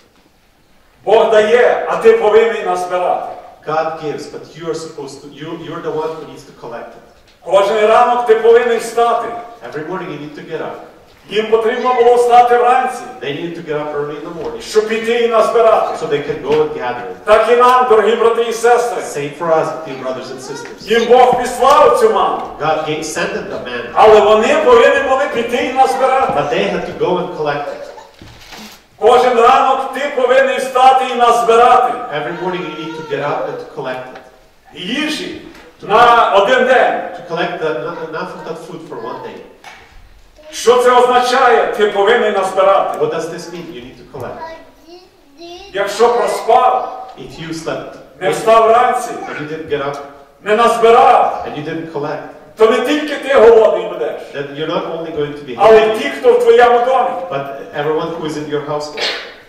S1: Бог дає, а ти повинен назбирати.
S2: God gives, but you are supposed to, you, you're the one who needs to collect it.
S1: Кожен ранок ти повинен встати.
S2: Every morning you need to get up.
S1: Їм потрібно було встати вранці,
S2: They needed to get up early in the morning
S1: щоб піти і назбирати.
S2: so they could go and gather it.
S1: Так і нам, дорогі брати і сестри.
S2: Same for us, dear brothers and sisters.
S1: Їм Бог післав цю ману,
S2: God gave, sent them the man,
S1: але вони повинні були піти і назбирати.
S2: but they had to go and collect it.
S1: Кожен ранок ти повинен встати і назбирати
S2: Every morning you need to get up and to collect it.
S1: їжі на один день.
S2: To collect the, enough of that food for one day.
S1: Що це означає? Ти повинен назбирати.
S2: What does this mean? You need to collect.
S1: Якщо проспав,
S2: If you slept
S1: не встав вранці,
S2: and you didn't get up
S1: не назбирав,
S2: and you didn't collect,
S1: то не тільки ти голодний будеш,
S2: that you're not only going to be
S1: але й
S2: hungry,
S1: ті, хто в твоєму домі.
S2: but everyone who is in your household.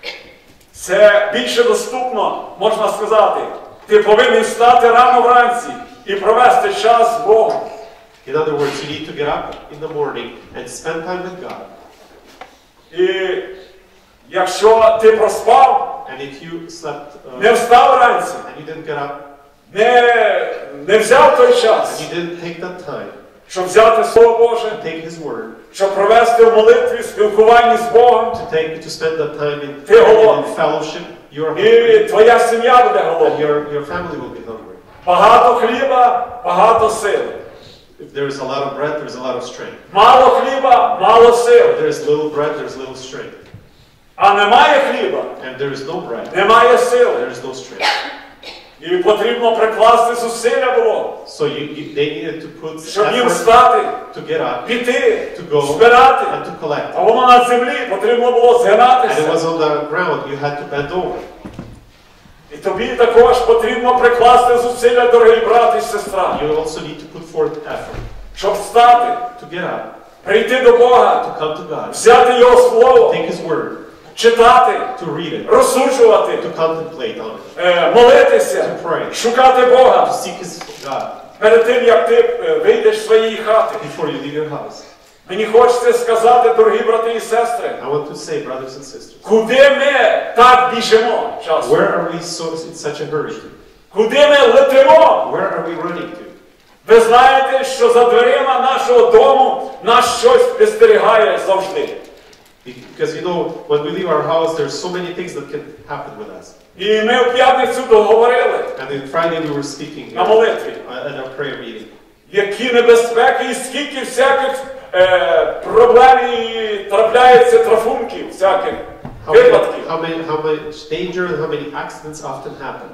S1: Це більше доступно, можна сказати. Ти повинен встати рано вранці і провести час з Богом.
S2: In other words, you need to get up in the morning and spend time with God.
S1: І якщо ти проспав,
S2: And if you slept uh,
S1: не встав вранці,
S2: and you didn't get up,
S1: не, не взяв той
S2: and
S1: час,
S2: you didn't take that time
S1: щоб взяти Слово Боже,
S2: to take His word,
S1: щоб провести в молитві, спілкуванні з Богом,
S2: to take to spend that time in,
S1: Ти голодний.
S2: in fellowship, you're
S1: і
S2: hungry,
S1: твоя сім'я буде
S2: and
S1: голодна.
S2: your your family will be hungry.
S1: Багато хліба, багато сили.
S2: If there is a lot of bread, there's a lot of strength.
S1: Мало хліба, мало
S2: If
S1: сили.
S2: there is little bread, there's little strength.
S1: А немає хліба,
S2: And there is no bread,
S1: немає сили.
S2: there is no strength.
S1: І потрібно прикласти зусилля було,
S2: So you, you they needed to put
S1: щоб їм
S2: effort
S1: встати,
S2: to get up,
S1: піти,
S2: to go,
S1: збирати.
S2: and to collect.
S1: А воно на землі потрібно було
S2: And it
S1: згинатися.
S2: was on the ground, you had to bend over.
S1: І тобі також потрібно прикласти зусилля, дорогі брати і сестра,
S2: You also need to put forth effort
S1: щоб встати,
S2: to get up,
S1: прийти до Бога,
S2: to come to God,
S1: взяти Його Слово,
S2: take His word,
S1: читати,
S2: to read it,
S1: розсуджувати,
S2: to contemplate on it,
S1: е, молитися,
S2: to pray,
S1: шукати
S2: to
S1: Бога
S2: seek His God
S1: перед тим, як ти е, вийдеш з своєї хати.
S2: before you leave your house.
S1: Мені хочеться сказати, дорогі брати і сестри,
S2: I want to say, brothers and sisters,
S1: куди ми так біжимо часом?
S2: where are we so in such a hurry?
S1: Куди ми летимо?
S2: Where are we running to?
S1: Ви знаєте, що за дверима нашого дому нас щось підстерігає завжди.
S2: Because you know, when we leave our house, there's so many things that can happen with us.
S1: І ми в п'ятницю договорили
S2: And then Friday we were speaking
S1: на
S2: here,
S1: молитві,
S2: uh, at our prayer meeting.
S1: які небезпеки і скільки всяких е, проблем і трапляється трафунків, всяких
S2: How many,
S1: випадків.
S2: how many, how much danger and how many accidents often happen.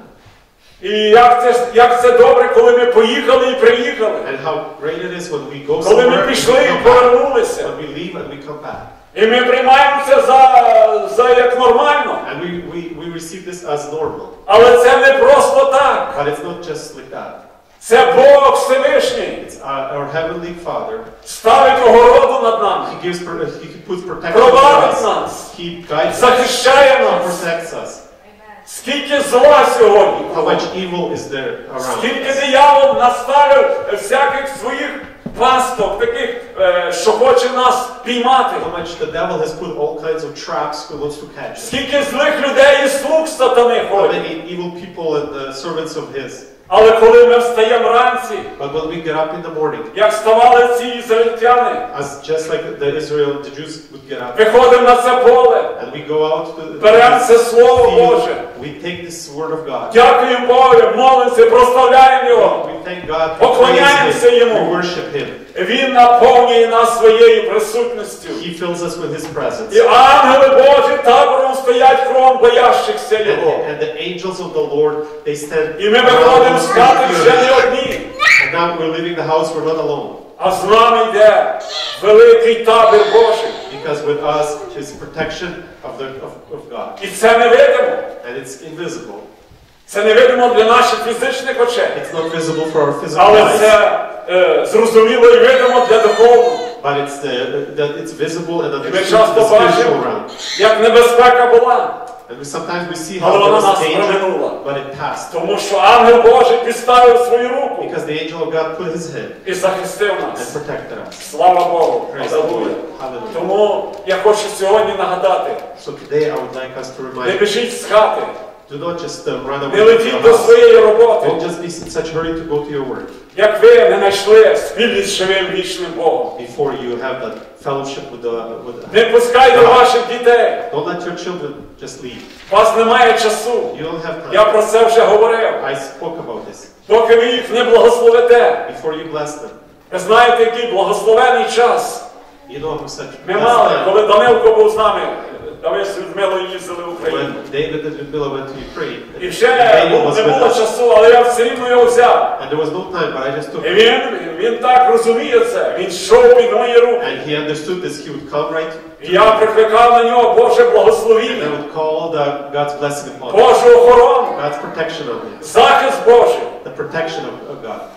S1: І як це, як це добре, коли ми поїхали і приїхали.
S2: And how great it is when we go
S1: Коли
S2: somewhere
S1: ми
S2: and we
S1: пішли
S2: come
S1: і
S2: back.
S1: повернулися.
S2: When we leave and we come back.
S1: І ми приймаємо це за, за як нормально.
S2: And we, we, we receive this as normal.
S1: Але це не просто так.
S2: But it's not just like that.
S1: Це Бог Всевишній
S2: It's our, our Heavenly Father.
S1: ставить огороду над нами,
S2: He gives, pro- He puts protection
S1: провадить
S2: on us.
S1: нас,
S2: He guides us.
S1: захищає
S2: He
S1: нас.
S2: protects us.
S1: Скільки зла сьогодні,
S2: How much evil is there around
S1: скільки
S2: us.
S1: диявол наставив всяких своїх пасток, таких, е, що хоче нас піймати.
S2: How much the devil has put all kinds of traps who wants to catch us.
S1: Скільки злих людей і слуг сатани
S2: How
S1: ходять.
S2: many evil people and the servants of His.
S1: Але коли ми встаємо вранці,
S2: But when we get up in the morning,
S1: як ставали ці ізраїльтяни,
S2: as just like the Israel, the Jews would get up,
S1: виходимо на це поле,
S2: and we go out to the
S1: беремо це Слово
S2: field,
S1: Боже,
S2: we take this word of God.
S1: дякуємо Богу, молимося, прославляємо Його.
S2: We thank God, we
S1: Поклоняємося
S2: praise Him,
S1: Йому.
S2: we worship Him.
S1: Він наповнює нас своєю присутністю.
S2: He fills us with His presence.
S1: І ангели Божі табором стоять кругом боящихся
S2: And,
S1: Його.
S2: and the angels of the Lord, they stand
S1: І ми
S2: around
S1: виходимо
S2: us
S1: з
S2: with
S1: хати вже
S2: fear.
S1: не одні,
S2: And now we're leaving the house, we're not alone.
S1: а з нами йде великий табір Божий.
S2: Because with us is protection of, the, of, of God.
S1: І це не видимо.
S2: And it's invisible.
S1: Це не видимо для наших фізичних очей.
S2: It's not visible for our physical
S1: Але
S2: eyes.
S1: це е, зрозуміло і видимо для духовного.
S2: But it's, the, that it's visible and
S1: І ми
S2: understood in
S1: часто
S2: the spiritual
S1: бачимо,
S2: realm.
S1: як небезпека була.
S2: And we, sometimes we see
S1: Але
S2: how there
S1: вона
S2: was
S1: нас
S2: danger,
S1: проминула.
S2: but it passed.
S1: Тому що ангел Божий підставив свою руку
S2: Because the angel of God put his hand
S1: і захистив
S2: and
S1: нас.
S2: protected us.
S1: Слава Богу!
S2: Praise the
S1: Алілуя!
S2: Lord. Hallelujah.
S1: Тому я хочу сьогодні нагадати,
S2: So today I would like us to
S1: не
S2: remind,
S1: біжіть з хати,
S2: do not just uh, run away
S1: не
S2: from
S1: летіть
S2: your
S1: до
S2: house.
S1: своєї роботи,
S2: Don't just be in such a hurry to go to your work
S1: як ви не знайшли спільність з живим вічним Богом.
S2: before you have that fellowship with the, with the
S1: Не пускайте ваших дітей,
S2: Don't let your children just leave.
S1: у вас немає часу.
S2: You don't have time.
S1: Я про це вже говорив.
S2: I spoke about this.
S1: Доки ви їх не благословите.
S2: Before you bless them.
S1: Ви знаєте, який благословений час
S2: You know who such
S1: ми
S2: blessed
S1: мали,
S2: time.
S1: коли Данилко був з нами. Давид з Людмилою їздили в Україну.
S2: When David and Ludmilla went to Ukraine,
S1: І ще
S2: Daniel was
S1: не
S2: with
S1: було
S2: us.
S1: часу, але я все рівно його взяв.
S2: And there was no time, but I just took
S1: І
S2: it.
S1: він, він так розуміє це. Він йшов під мої руки.
S2: And he understood this. He would come right
S1: І я прикликав на нього Боже
S2: and I
S1: благословіння,
S2: would call the, God's blessing upon him.
S1: Божу охорону,
S2: God's protection on him.
S1: захист Божий.
S2: The protection of, of God.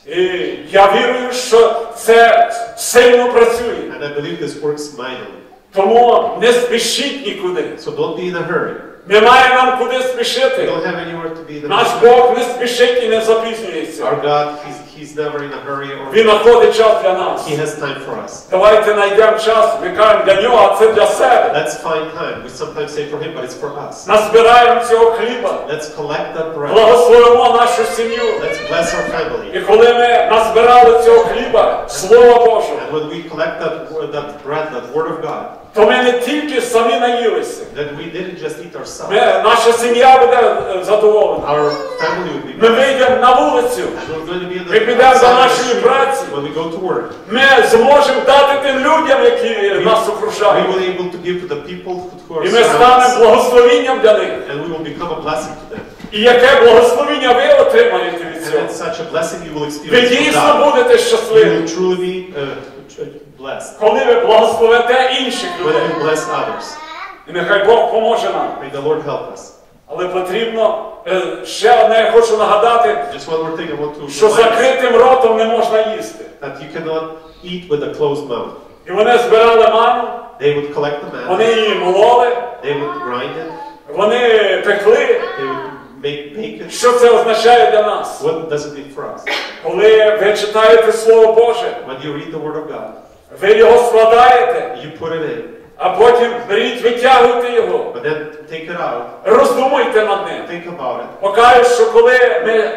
S1: І я вірую, що це сильно працює.
S2: And I believe this works mightily.
S1: Тому не спішіть нікуди.
S2: So don't be in a hurry.
S1: Немає нам куди
S2: We
S1: спішити.
S2: don't have anywhere to be in a
S1: Наш
S2: hurry.
S1: Бог не спішить і не запізнюється.
S2: Our God, he's, he's never in a hurry or
S1: Він знаходить час для нас.
S2: He has time for us.
S1: Давайте знайдемо час, ми кажемо для нього, а це для себе.
S2: Let's find time. We sometimes say for him, but it's for us.
S1: Назбираємо цього хліба.
S2: Let's collect that bread.
S1: Благословимо нашу сім'ю.
S2: Let's bless our family.
S1: І коли ми назбирали цього хліба, Слова Божого,
S2: And when we collect that, that bread, that word of God,
S1: то ми не тільки самі наїлися.
S2: that we didn't just eat ourselves.
S1: Ми, наша сім'я буде е, задоволена.
S2: Our family will be
S1: Ми
S2: blessed.
S1: вийдемо на вулицю.
S2: And we're going to be in
S1: Ми
S2: the
S1: підемо до
S2: outside of the
S1: нашої
S2: street
S1: праці.
S2: when we go to work.
S1: Ми зможемо дати тим людям, які нас
S2: We
S1: окружають.
S2: will be able to give to the people who are
S1: І ми
S2: surrounding
S1: станемо
S2: us.
S1: благословенням для них.
S2: And we will become a blessing to them.
S1: І яке благословення ви отримаєте від
S2: And
S1: цього?
S2: it's such a blessing you will
S1: Ви
S2: experience from
S1: дійсно
S2: God.
S1: будете
S2: You
S1: щасливі,
S2: will truly be uh, blessed
S1: коли ви благословите інших
S2: when
S1: людей.
S2: you bless others.
S1: І нехай Бог поможе нам.
S2: May the Lord help us.
S1: Але потрібно, е, ще одне я хочу нагадати,
S2: Just one more thing I want to
S1: що
S2: remind us,
S1: закритим ротом не можна їсти.
S2: that you cannot eat with a closed mouth.
S1: І вони збирали ману,
S2: They would collect the manna,
S1: вони її мололи,
S2: they would grind it,
S1: вони пекли.
S2: they would make, bake it.
S1: Що це означає для нас?
S2: What does it mean for us?
S1: Коли ви читаєте Слово Боже,
S2: When you read the Word of God,
S1: ви його складаєте,
S2: you put it in,
S1: а потім беріть, витягуйте його,
S2: but then take it out,
S1: роздумуйте над ним.
S2: think about it.
S1: Покажу, що коли ми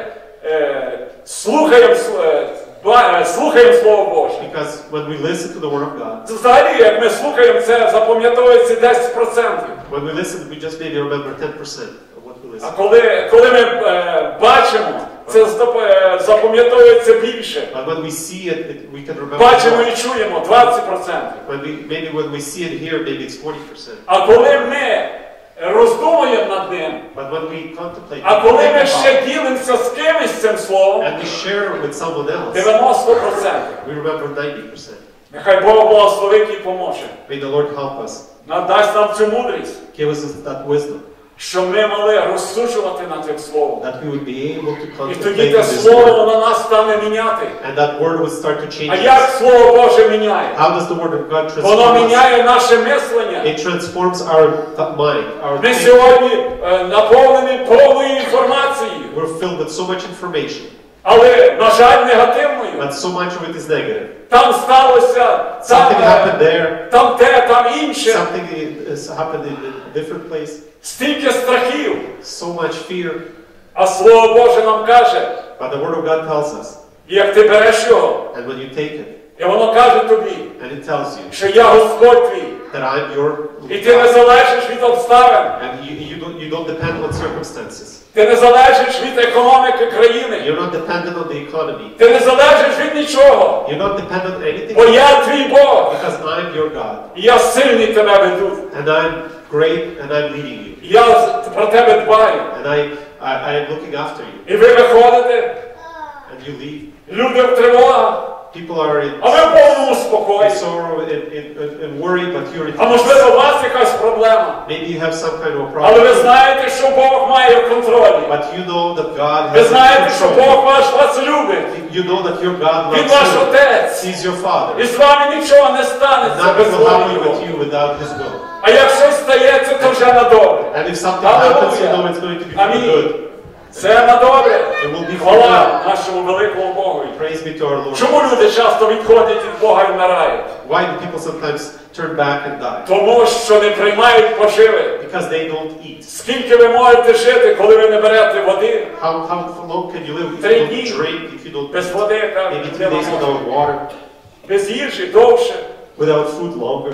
S1: е, слухаємо, е, ба- е, слухаємо Слово Боже,
S2: Because when we listen to the Word of God,
S1: взагалі, як ми слухаємо це, запам'ятовується десять відсотків.
S2: when we listen, we just maybe remember ten percent of what we
S1: А
S2: listen.
S1: коли, коли ми е, бачимо, це зап- е, запам'ятовується більше.
S2: But when we see it, it we can remember
S1: Бачимо
S2: more.
S1: і чуємо двадцять відсотків.
S2: When we, maybe when we see it here, maybe it's forty percent.
S1: А коли ми роздумуємо над ним,
S2: But when we contemplate,
S1: а коли
S2: think
S1: ми
S2: about
S1: ще
S2: it,
S1: ділимося з кимось цим словом,
S2: and we share it with someone else,
S1: дев'яносто відсотків.
S2: we remember ninety percent.
S1: Нехай Бог благословить і поможе.
S2: May the Lord help us,
S1: Надасть нам цю мудрість,
S2: give us that wisdom,
S1: що ми мали розсуджувати над тим словом.
S2: that we would be able to
S1: І тоді
S2: contemplate
S1: те
S2: on this
S1: слово
S2: Word,
S1: на нас стане міняти.
S2: and that Word would start to change
S1: А як
S2: us.
S1: Слово Боже міняє?
S2: How does the Word of God
S1: Воно
S2: transform us?
S1: міняє наше мислення.
S2: It transforms our th- mind, our
S1: Ми
S2: thinking.
S1: сьогодні е, наповнені повною інформацією,
S2: We're filled with so much information,
S1: але, на жаль, негативною.
S2: but so much of it is negative.
S1: Там сталося, там,
S2: Something happened
S1: е,
S2: there,
S1: там те, там інше.
S2: something i- has happened in a different place.
S1: Стільки страхів.
S2: So much fear,
S1: А Слово Боже нам каже,
S2: but the Word of God tells us,
S1: як ти береш його,
S2: and when you take it,
S1: і воно каже тобі,
S2: and it tells you
S1: що я Господь твій,
S2: that I'm your
S1: і ти не залежиш від обставин,
S2: and you, you don't you don't depend on circumstances.
S1: ти не залежиш від економіки країни,
S2: You're not dependent on the economy.
S1: ти не залежиш від нічого,
S2: You're not dependent on anything
S1: бо я твій Бог,
S2: because I'm your God,
S1: і я сильний тебе веду,
S2: and I'm great, and I'm leading you,
S1: і я з- про тебе дбаю.
S2: and I I, I am looking after you,
S1: І ви виходите,
S2: and you leave.
S1: люди в тривогах,
S2: People are in,
S1: а ви в повному
S2: in
S1: спокої.
S2: sorrow and in, in, in worry, but you're in
S1: А
S2: peace.
S1: можливо, у вас якась проблема,
S2: Maybe you have some kind of a
S1: але ви
S2: problem,
S1: знаєте, що Бог має в контролі.
S2: but you know that God
S1: Ви
S2: has
S1: знаєте, що
S2: control.
S1: Бог ваш вас любить.
S2: You know that your God
S1: Він
S2: loves
S1: ваш
S2: you.
S1: отець.
S2: He's your Father.
S1: І з вами нічого не станеться без
S2: Nothing will
S1: волі
S2: happen
S1: Його.
S2: with you without His will.
S1: А як щось стається, то вже на добре.
S2: And if something happens, you
S1: Hallelujah.
S2: know it's going to be for
S1: Амінь.
S2: good.
S1: Це на добре.
S2: It will be for
S1: Хвала
S2: good.
S1: нашому великому Богу.
S2: Praise be to our Lord.
S1: Чому люди часто відходять від Бога і вмирають?
S2: Why do people sometimes turn back and die?
S1: Тому що не приймають поживи.
S2: Because they don't eat.
S1: Скільки ви можете жити, коли ви не берете води?
S2: How, how long can you live if
S1: Три
S2: you
S1: дні.
S2: don't drink, if you don't
S1: Без води,
S2: maybe
S1: кажуть,
S2: three days
S1: нема.
S2: without water,
S1: Без їжі довше.
S2: without food longer?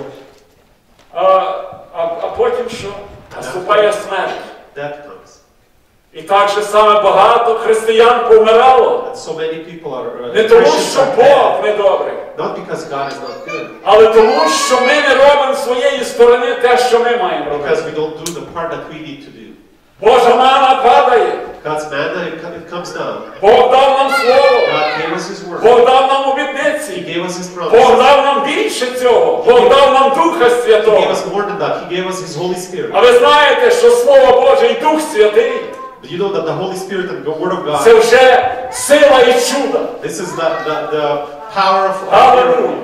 S1: А, а, а потім що? Наступає смерть.
S2: Death comes.
S1: І так же саме багато християн помирало.
S2: And so many people are uh,
S1: Не тому,
S2: Christians
S1: що
S2: are
S1: Бог
S2: dead.
S1: недобрий,
S2: Not because God is not good,
S1: але тому, що ми не робимо з своєї сторони те, що ми маємо
S2: because
S1: робити.
S2: we don't do the part that we need to do.
S1: Божа мана падає.
S2: God's manna, it co- it comes down.
S1: Бог дав нам слово.
S2: God gave us His word.
S1: Бог дав нам
S2: He
S1: обітниці.
S2: gave us His
S1: Бог
S2: promises.
S1: дав нам більше цього. Бог дав нам Духа
S2: He gave
S1: Святого.
S2: us more than that. He gave us His Holy Spirit.
S1: А ви знаєте, що Слово Боже і Дух Святий
S2: But you know that the Holy Spirit and the Word of God,
S1: це вже сила і чудо.
S2: this is the, the, the power of
S1: Аллилуйя.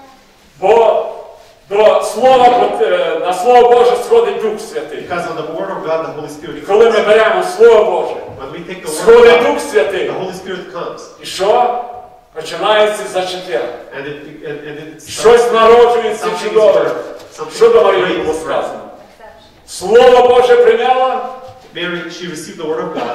S1: Бо до Слова, на Слово Боже сходить Дух Святий.
S2: Because on the Word of God, the Holy Spirit
S1: І коли ми беремо Слово Боже,
S2: when we take the Word of
S1: сходить
S2: God,
S1: Дух Святий.
S2: the Holy Spirit comes.
S1: І що? Починається зачаття.
S2: And it, and, and it
S1: Щось народжується
S2: something is
S1: чудове.
S2: birthed. Something
S1: Що до Марії
S2: great
S1: було
S2: is birthed.
S1: сказано? Слово Боже прийняла,
S2: Mary, she received the Word of God.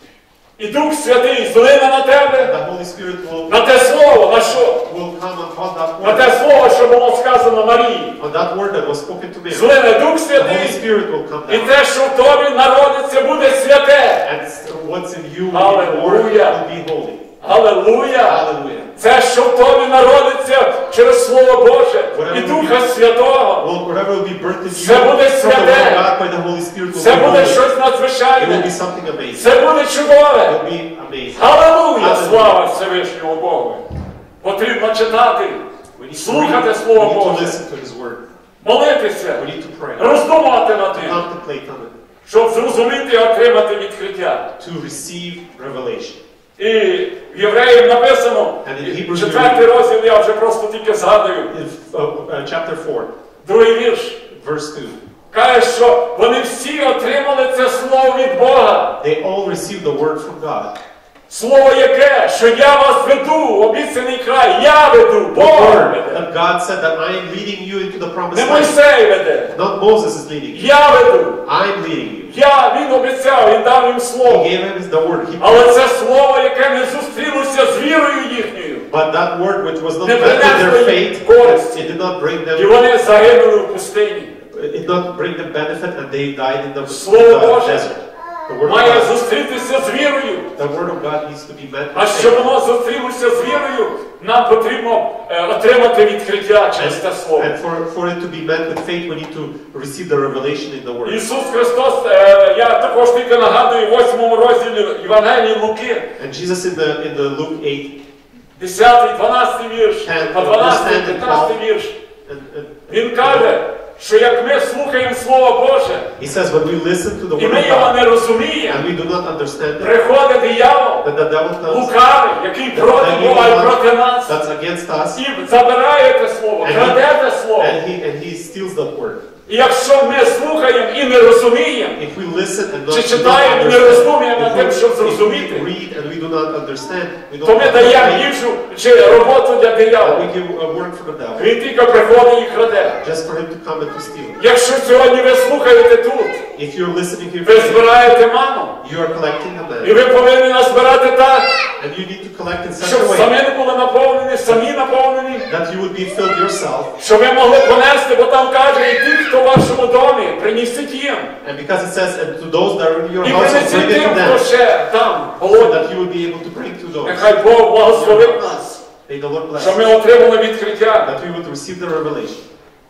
S1: і Дух Святий злине на тебе,
S2: The Holy Spirit will,
S1: на те слово, на що?
S2: will come upon that
S1: На
S2: word.
S1: те слово, що було сказано Марії.
S2: On that word that was spoken to Mary.
S1: Злине Дух
S2: The Holy
S1: Святий,
S2: Spirit will come
S1: і
S2: down.
S1: те, що в тобі народиться, буде святе.
S2: And what's in you will be
S1: Hallelujah.
S2: will be holy.
S1: Аллилуйя!
S2: Hallelujah.
S1: Це, що в тобі народиться через Слово Боже і Духа Святого,
S2: Well, whatever will be birthed in you
S1: Це буде
S2: from the Word
S1: святе.
S2: of God by the Holy Spirit will
S1: це
S2: be
S1: буде
S2: holy.
S1: щось
S2: It will
S1: надзвичайне.
S2: be something amazing.
S1: Це буде
S2: It
S1: чудове.
S2: will be amazing.
S1: Аллилуйя!
S2: Hallelujah.
S1: Слава Всевишньому Богу! Потрібно читати,
S2: We need to
S1: слухати
S2: read, we
S1: Слово
S2: need to
S1: Боже,
S2: listen to His Word.
S1: молитися,
S2: We need to pray.
S1: роздумувати над
S2: To
S1: тим,
S2: contemplate on it.
S1: щоб зрозуміти і отримати відкриття.
S2: To receive revelation.
S1: І в Євреїв написано,
S2: And in Hebrews
S1: четвертий розділ, я вже просто тільки згадую,
S2: In uh, uh, chapter four,
S1: другий вірш.
S2: verse two.
S1: Каже, що вони всі отримали це слово від Бога.
S2: They all received the word from God.
S1: Слово яке? Що я вас веду, обіцяний край, я веду,
S2: The
S1: Бог
S2: word
S1: веде.
S2: that God said that I am leading you into the promised
S1: Не
S2: land.
S1: Мойсей веде,
S2: Not Moses is leading you.
S1: я веду.
S2: I'm leading you.
S1: Я, він обіцяв, він дав їм
S2: He
S1: слово.
S2: gave him the word. He
S1: Але це слово, яке не зустрілося з вірою їхньою.
S2: But that word which was not
S1: Не
S2: met with their
S1: принесло
S2: faith,
S1: їм користі.
S2: it did not bring
S1: І
S2: them,
S1: вони загинули в пустині.
S2: it did not bring them benefit, and they died in the, in
S1: Слово
S2: the
S1: Боже
S2: desert. The word, of
S1: має
S2: God,
S1: зустрітися з вірою.
S2: the word of God needs to be met
S1: А
S2: with
S1: щоб
S2: faith.
S1: воно зустрілося з вірою, нам потрібно е, отримати відкриття через те слово.
S2: And for, for it to be met with faith, we need to receive the revelation in the word.
S1: Ісус Христос, е, я також тільки нагадую, в восьмому розділі Євангелії Луки,
S2: And Jesus in the in the Luke eight,
S1: десятий, дванадцятий вірш,
S2: And
S1: по дванадцятий,
S2: understand it
S1: п'ятнадцятий вірш,
S2: and, and
S1: він каже, що як ми слухаємо Слово Боже,
S2: he says when we listen to the
S1: і
S2: word
S1: ми
S2: of
S1: його
S2: God
S1: не розуміємо,
S2: and we do not understand it,
S1: приходить диявол,
S2: that the devil comes,
S1: лукавий, який проти
S2: the evil
S1: Бога і
S2: one
S1: проти нас,
S2: that's against us,
S1: і забирає те слово,
S2: And he-
S1: краде те слово.
S2: and he and he steals that word.
S1: І якщо ми слухаємо і не розуміємо,
S2: If we listen and not,
S1: Чи
S2: do not
S1: читаємо і не
S2: understand,
S1: роздумуємо над
S2: if
S1: тим,
S2: we,
S1: щоб
S2: if we
S1: зрозуміти,
S2: read and we do not understand, we don't
S1: то ми даємо
S2: understand,
S1: їжу чи роботу для
S2: and
S1: диявола.
S2: we give a work for the devil,
S1: Він тільки приходить і краде.
S2: just for him to come and to steal.
S1: Якщо сьогодні ви слухаєте тут,
S2: If you're listening here,
S1: ви
S2: today,
S1: збираєте ману,
S2: you are collecting the
S1: і
S2: man,
S1: ви повинні назбирати так,
S2: and you need to collect in such
S1: щоб
S2: a way
S1: самі не були наповнені, самі наповнені,
S2: that you would be filled yourself.
S1: щоб ви могли понести, бо там каже, і ті, хто в вашому домі, принесіть їм.
S2: And because it says, and to those that are in your
S1: І
S2: house,
S1: принесіть
S2: bring it
S1: тим,
S2: to
S1: хто
S2: them,
S1: ще там,
S2: so
S1: голодні.
S2: that you will be able to bring to those.
S1: Нехай Бог благословить нас,
S2: May the Lord bless
S1: щоб
S2: us,
S1: ми отримали відкриття.
S2: that we would receive the revelation,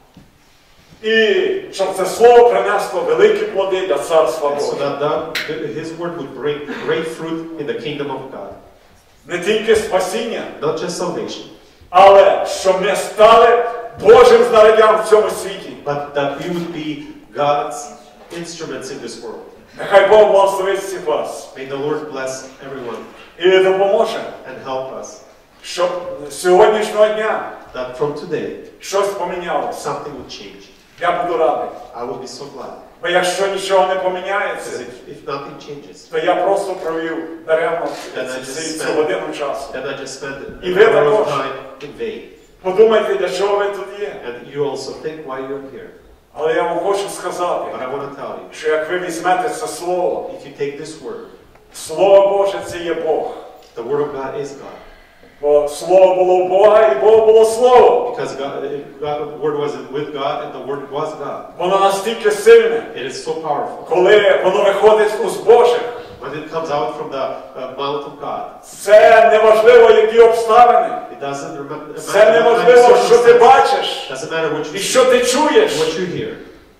S1: І щоб це слово принесло великі плоди для Царства
S2: and so
S1: Божого.
S2: that, that His word would bring great fruit in the kingdom of God.
S1: Не тільки спасіння,
S2: Not just salvation,
S1: але щоб ми стали Божим знаряддям в цьому світі.
S2: but that we would be God's instruments in this world.
S1: Нехай Бог благословить всіх вас
S2: May the Lord bless everyone
S1: і допоможе,
S2: and help us,
S1: щоб з сьогоднішнього дня
S2: that from today
S1: щось помінялося.
S2: something would change.
S1: Я буду радий.
S2: I will be so glad.
S1: Бо якщо нічого не
S2: Because
S1: поміняється,
S2: if, if nothing changes,
S1: то я просто провів даремно
S2: Then I
S1: цю-
S2: just
S1: цю
S2: spent-
S1: годину часу.
S2: then I just spent
S1: І
S2: an
S1: ви
S2: hour of
S1: також.
S2: time in vain.
S1: Подумайте, для чого ви тут є.
S2: And you also think why you're here.
S1: Але я вам хочу сказати,
S2: But I want to tell you,
S1: що як ви візьмете це слово,
S2: if you take this word,
S1: Слово Боже це є Бог.
S2: the word of God is God.
S1: Бо Слово було в Бога і Бог було Слово.
S2: Because God, God, the word was with God and the word was God.
S1: Воно настільки сильне,
S2: It is so powerful.
S1: коли воно виходить з уст Божих.
S2: When it comes out from the uh, mouth of God,
S1: Це неважливо, які обставини.
S2: it doesn't remember.
S1: Це неважливо, що ти бачиш
S2: Doesn't matter what you
S1: і
S2: see,
S1: що ти чуєш.
S2: what you hear.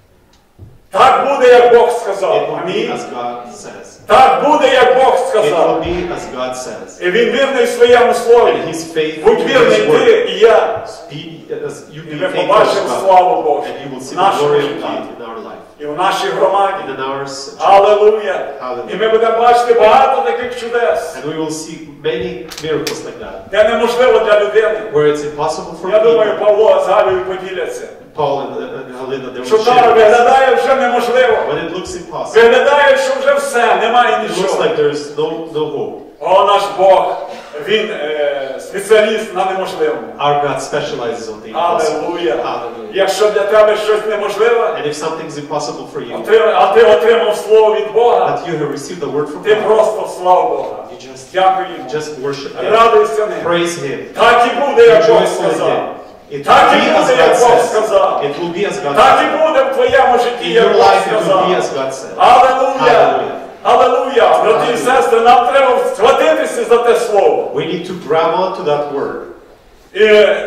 S1: Так буде, як Бог
S2: It
S1: сказав.
S2: will be
S1: Амінь.
S2: as God says.
S1: Так буде, як Бог
S2: It will
S1: сказав.
S2: be as God says.
S1: І він вірний в своєму слові.
S2: And He's faithful
S1: Будь
S2: to
S1: вірний
S2: His
S1: ти
S2: word.
S1: і я.
S2: Be, as you
S1: І
S2: be
S1: ми
S2: faithful to
S1: побачимо
S2: God,
S1: славу Божу
S2: and you will see
S1: в
S2: the
S1: нашому
S2: glory of
S1: житті
S2: God in our life.
S1: і в нашій громаді.
S2: and in our church.
S1: Алелуя!
S2: Hallelujah.
S1: І ми будемо бачити багато таких чудес,
S2: And we will see many miracles like that,
S1: де неможливо для людини.
S2: where it's impossible for
S1: Я думаю,
S2: people.
S1: Павло з Галею поділяться.
S2: Paul and, and Helena, they
S1: Що
S2: will
S1: там
S2: share.
S1: виглядає вже неможливо.
S2: When it looks impossible,
S1: Виглядає, що вже все, немає
S2: it looks
S1: нічого.
S2: like there's no, no hope.
S1: О, наш Бог, Він е, спеціаліст на неможливому.
S2: Our God specializes on the impossible.
S1: Алелуя!
S2: Hallelujah.
S1: Якщо для тебе щось неможливе,
S2: And if something's impossible for you,
S1: а ти, а ти отримав слово від Бога,
S2: that you have received the word from
S1: ти
S2: God,
S1: просто слава Бога.
S2: you just,
S1: Дякую йому.
S2: just worship Him.
S1: Радуйся ним.
S2: Praise Him.
S1: Так і буде, як Бог
S2: Rejoice in
S1: сказав.
S2: Him. It will
S1: Так і
S2: be as
S1: буде,
S2: God
S1: як Бог
S2: says.
S1: сказав.
S2: It will be as God
S1: Так і
S2: says.
S1: буде в твоєму житті,
S2: In
S1: як
S2: your
S1: Бог
S2: life, it will
S1: сказав.
S2: be as God said.
S1: Алелуя!
S2: Hallelujah.
S1: Алелуя! Брати і сестри, нам треба схватитися за те слово.
S2: We need to grab onto that word
S1: І,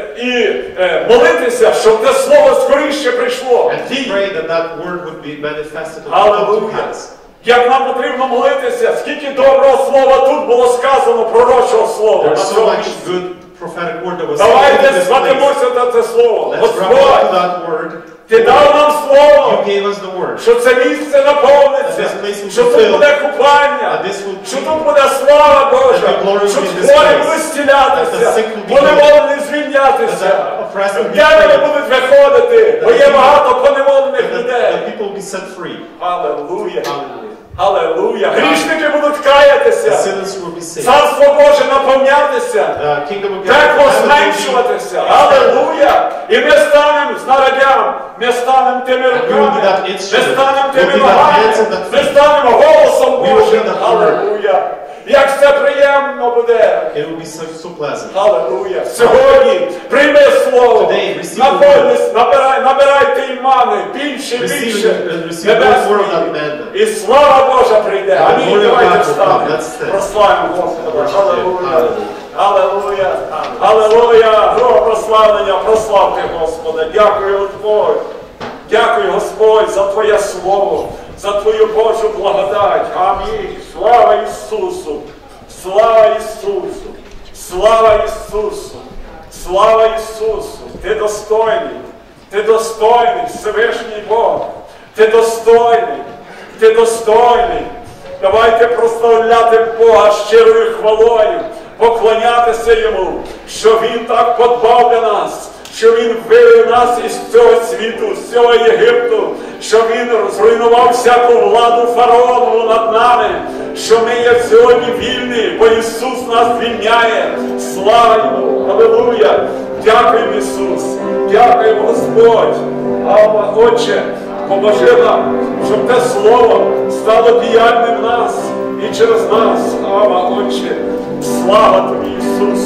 S1: і е, молитися, щоб те слово скоріше прийшло.
S2: and to
S1: Дій.
S2: pray that that word would be manifested and come to
S1: Алелуя!
S2: pass.
S1: Як нам потрібно молитися, скільки доброго слова тут було сказано, пророчого слова. на
S2: There's so
S1: цьому
S2: much
S1: місці.
S2: good prophetic word that was spoken in
S1: Давайте
S2: this place.
S1: схватимося за це слово.
S2: Let's grab onto
S1: Господь,
S2: that word.
S1: Ти дав нам
S2: You
S1: слово,
S2: gave us the word.
S1: що це місце наповниться,
S2: This place will
S1: що
S2: be
S1: тут
S2: filled.
S1: буде купання,
S2: And this will
S1: що
S2: be-
S1: тут буде слава Божа,
S2: That the glory will
S1: що
S2: be in this
S1: хворі
S2: place.
S1: будуть
S2: That the
S1: зцілятися,
S2: sick will be
S1: поневолені
S2: That
S1: звільнятися,
S2: the oppressed will be
S1: п'яні
S2: freed.
S1: будуть виходити, бо є багато поневолених
S2: That
S1: людей.
S2: the people will be set free.
S1: Алелуя!
S2: Hallelujah.
S1: Алелуя! Грішники будуть
S2: The
S1: каятися,
S2: sinners will be saved.
S1: Царство Боже наповнятися,
S2: The kingdom of God
S1: пекло
S2: will be
S1: зменшуватися.
S2: expanded.
S1: Алелуя! І ми станемо знаряддям, ми станемо тими
S2: And we will be
S1: руками,
S2: that
S1: ми
S2: instrument.
S1: станемо
S2: We'll
S1: тими
S2: be that
S1: ногами,
S2: hands and that
S1: ми
S2: feet.
S1: станемо голосом
S2: We will be
S1: Божим.
S2: that word.
S1: Алелуя! Як це приємно буде.
S2: It will be so, so pleasant.
S1: Алелуя! Сьогодні прийми слово,
S2: Today, receive the
S1: наповнись, набирай, набирайте імани, більше,
S2: Receive
S1: більше,
S2: and receive the word of that man.
S1: і слава Божа прийде.
S2: The
S1: Амінь.
S2: glory of
S1: Давайте
S2: God will
S1: встанемо.
S2: come. Let's stand.
S1: Прославимо Господа.
S2: Worship Him.
S1: Алелуя.
S2: Hallelujah.
S1: Алелуя. Алелуя. Гро прославлення. Прославте Господа. Дякую, Господь. Дякую, Господь, за Твоє Слово, за Твою Божу благодать. Амінь. Слава Ісусу. Слава Ісусу. Слава Ісусу. Слава Ісусу. Ти достойний. Ти достойний, Всевишній Бог. Ти достойний. Ти достойний. Давайте прославляти Бога щирою хвалою, поклонятися Йому, що Він так подбав для нас, що Він вивів нас із цього світу, з цього Єгипту, що Він зруйнував всяку владу фараонову над нами, що ми є сьогодні вільні, бо Ісус нас звільняє. Слава Йому! Алілуя! Дякуємо, Ісус! Дякуємо, Господь! Ава, Отче, поможи нам, щоб те Слово стало діяльним в нас і через нас. Ава, Отче, слава Тобі, Ісус!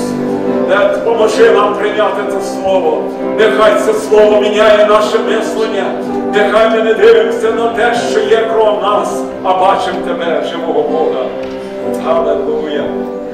S1: Де поможи нам прийняти це Слово. Нехай це Слово міняє наше мислення. Нехай ми не дивимося на те, що є кров нас, а бачимо Тебе, живого Бога. Алелуя!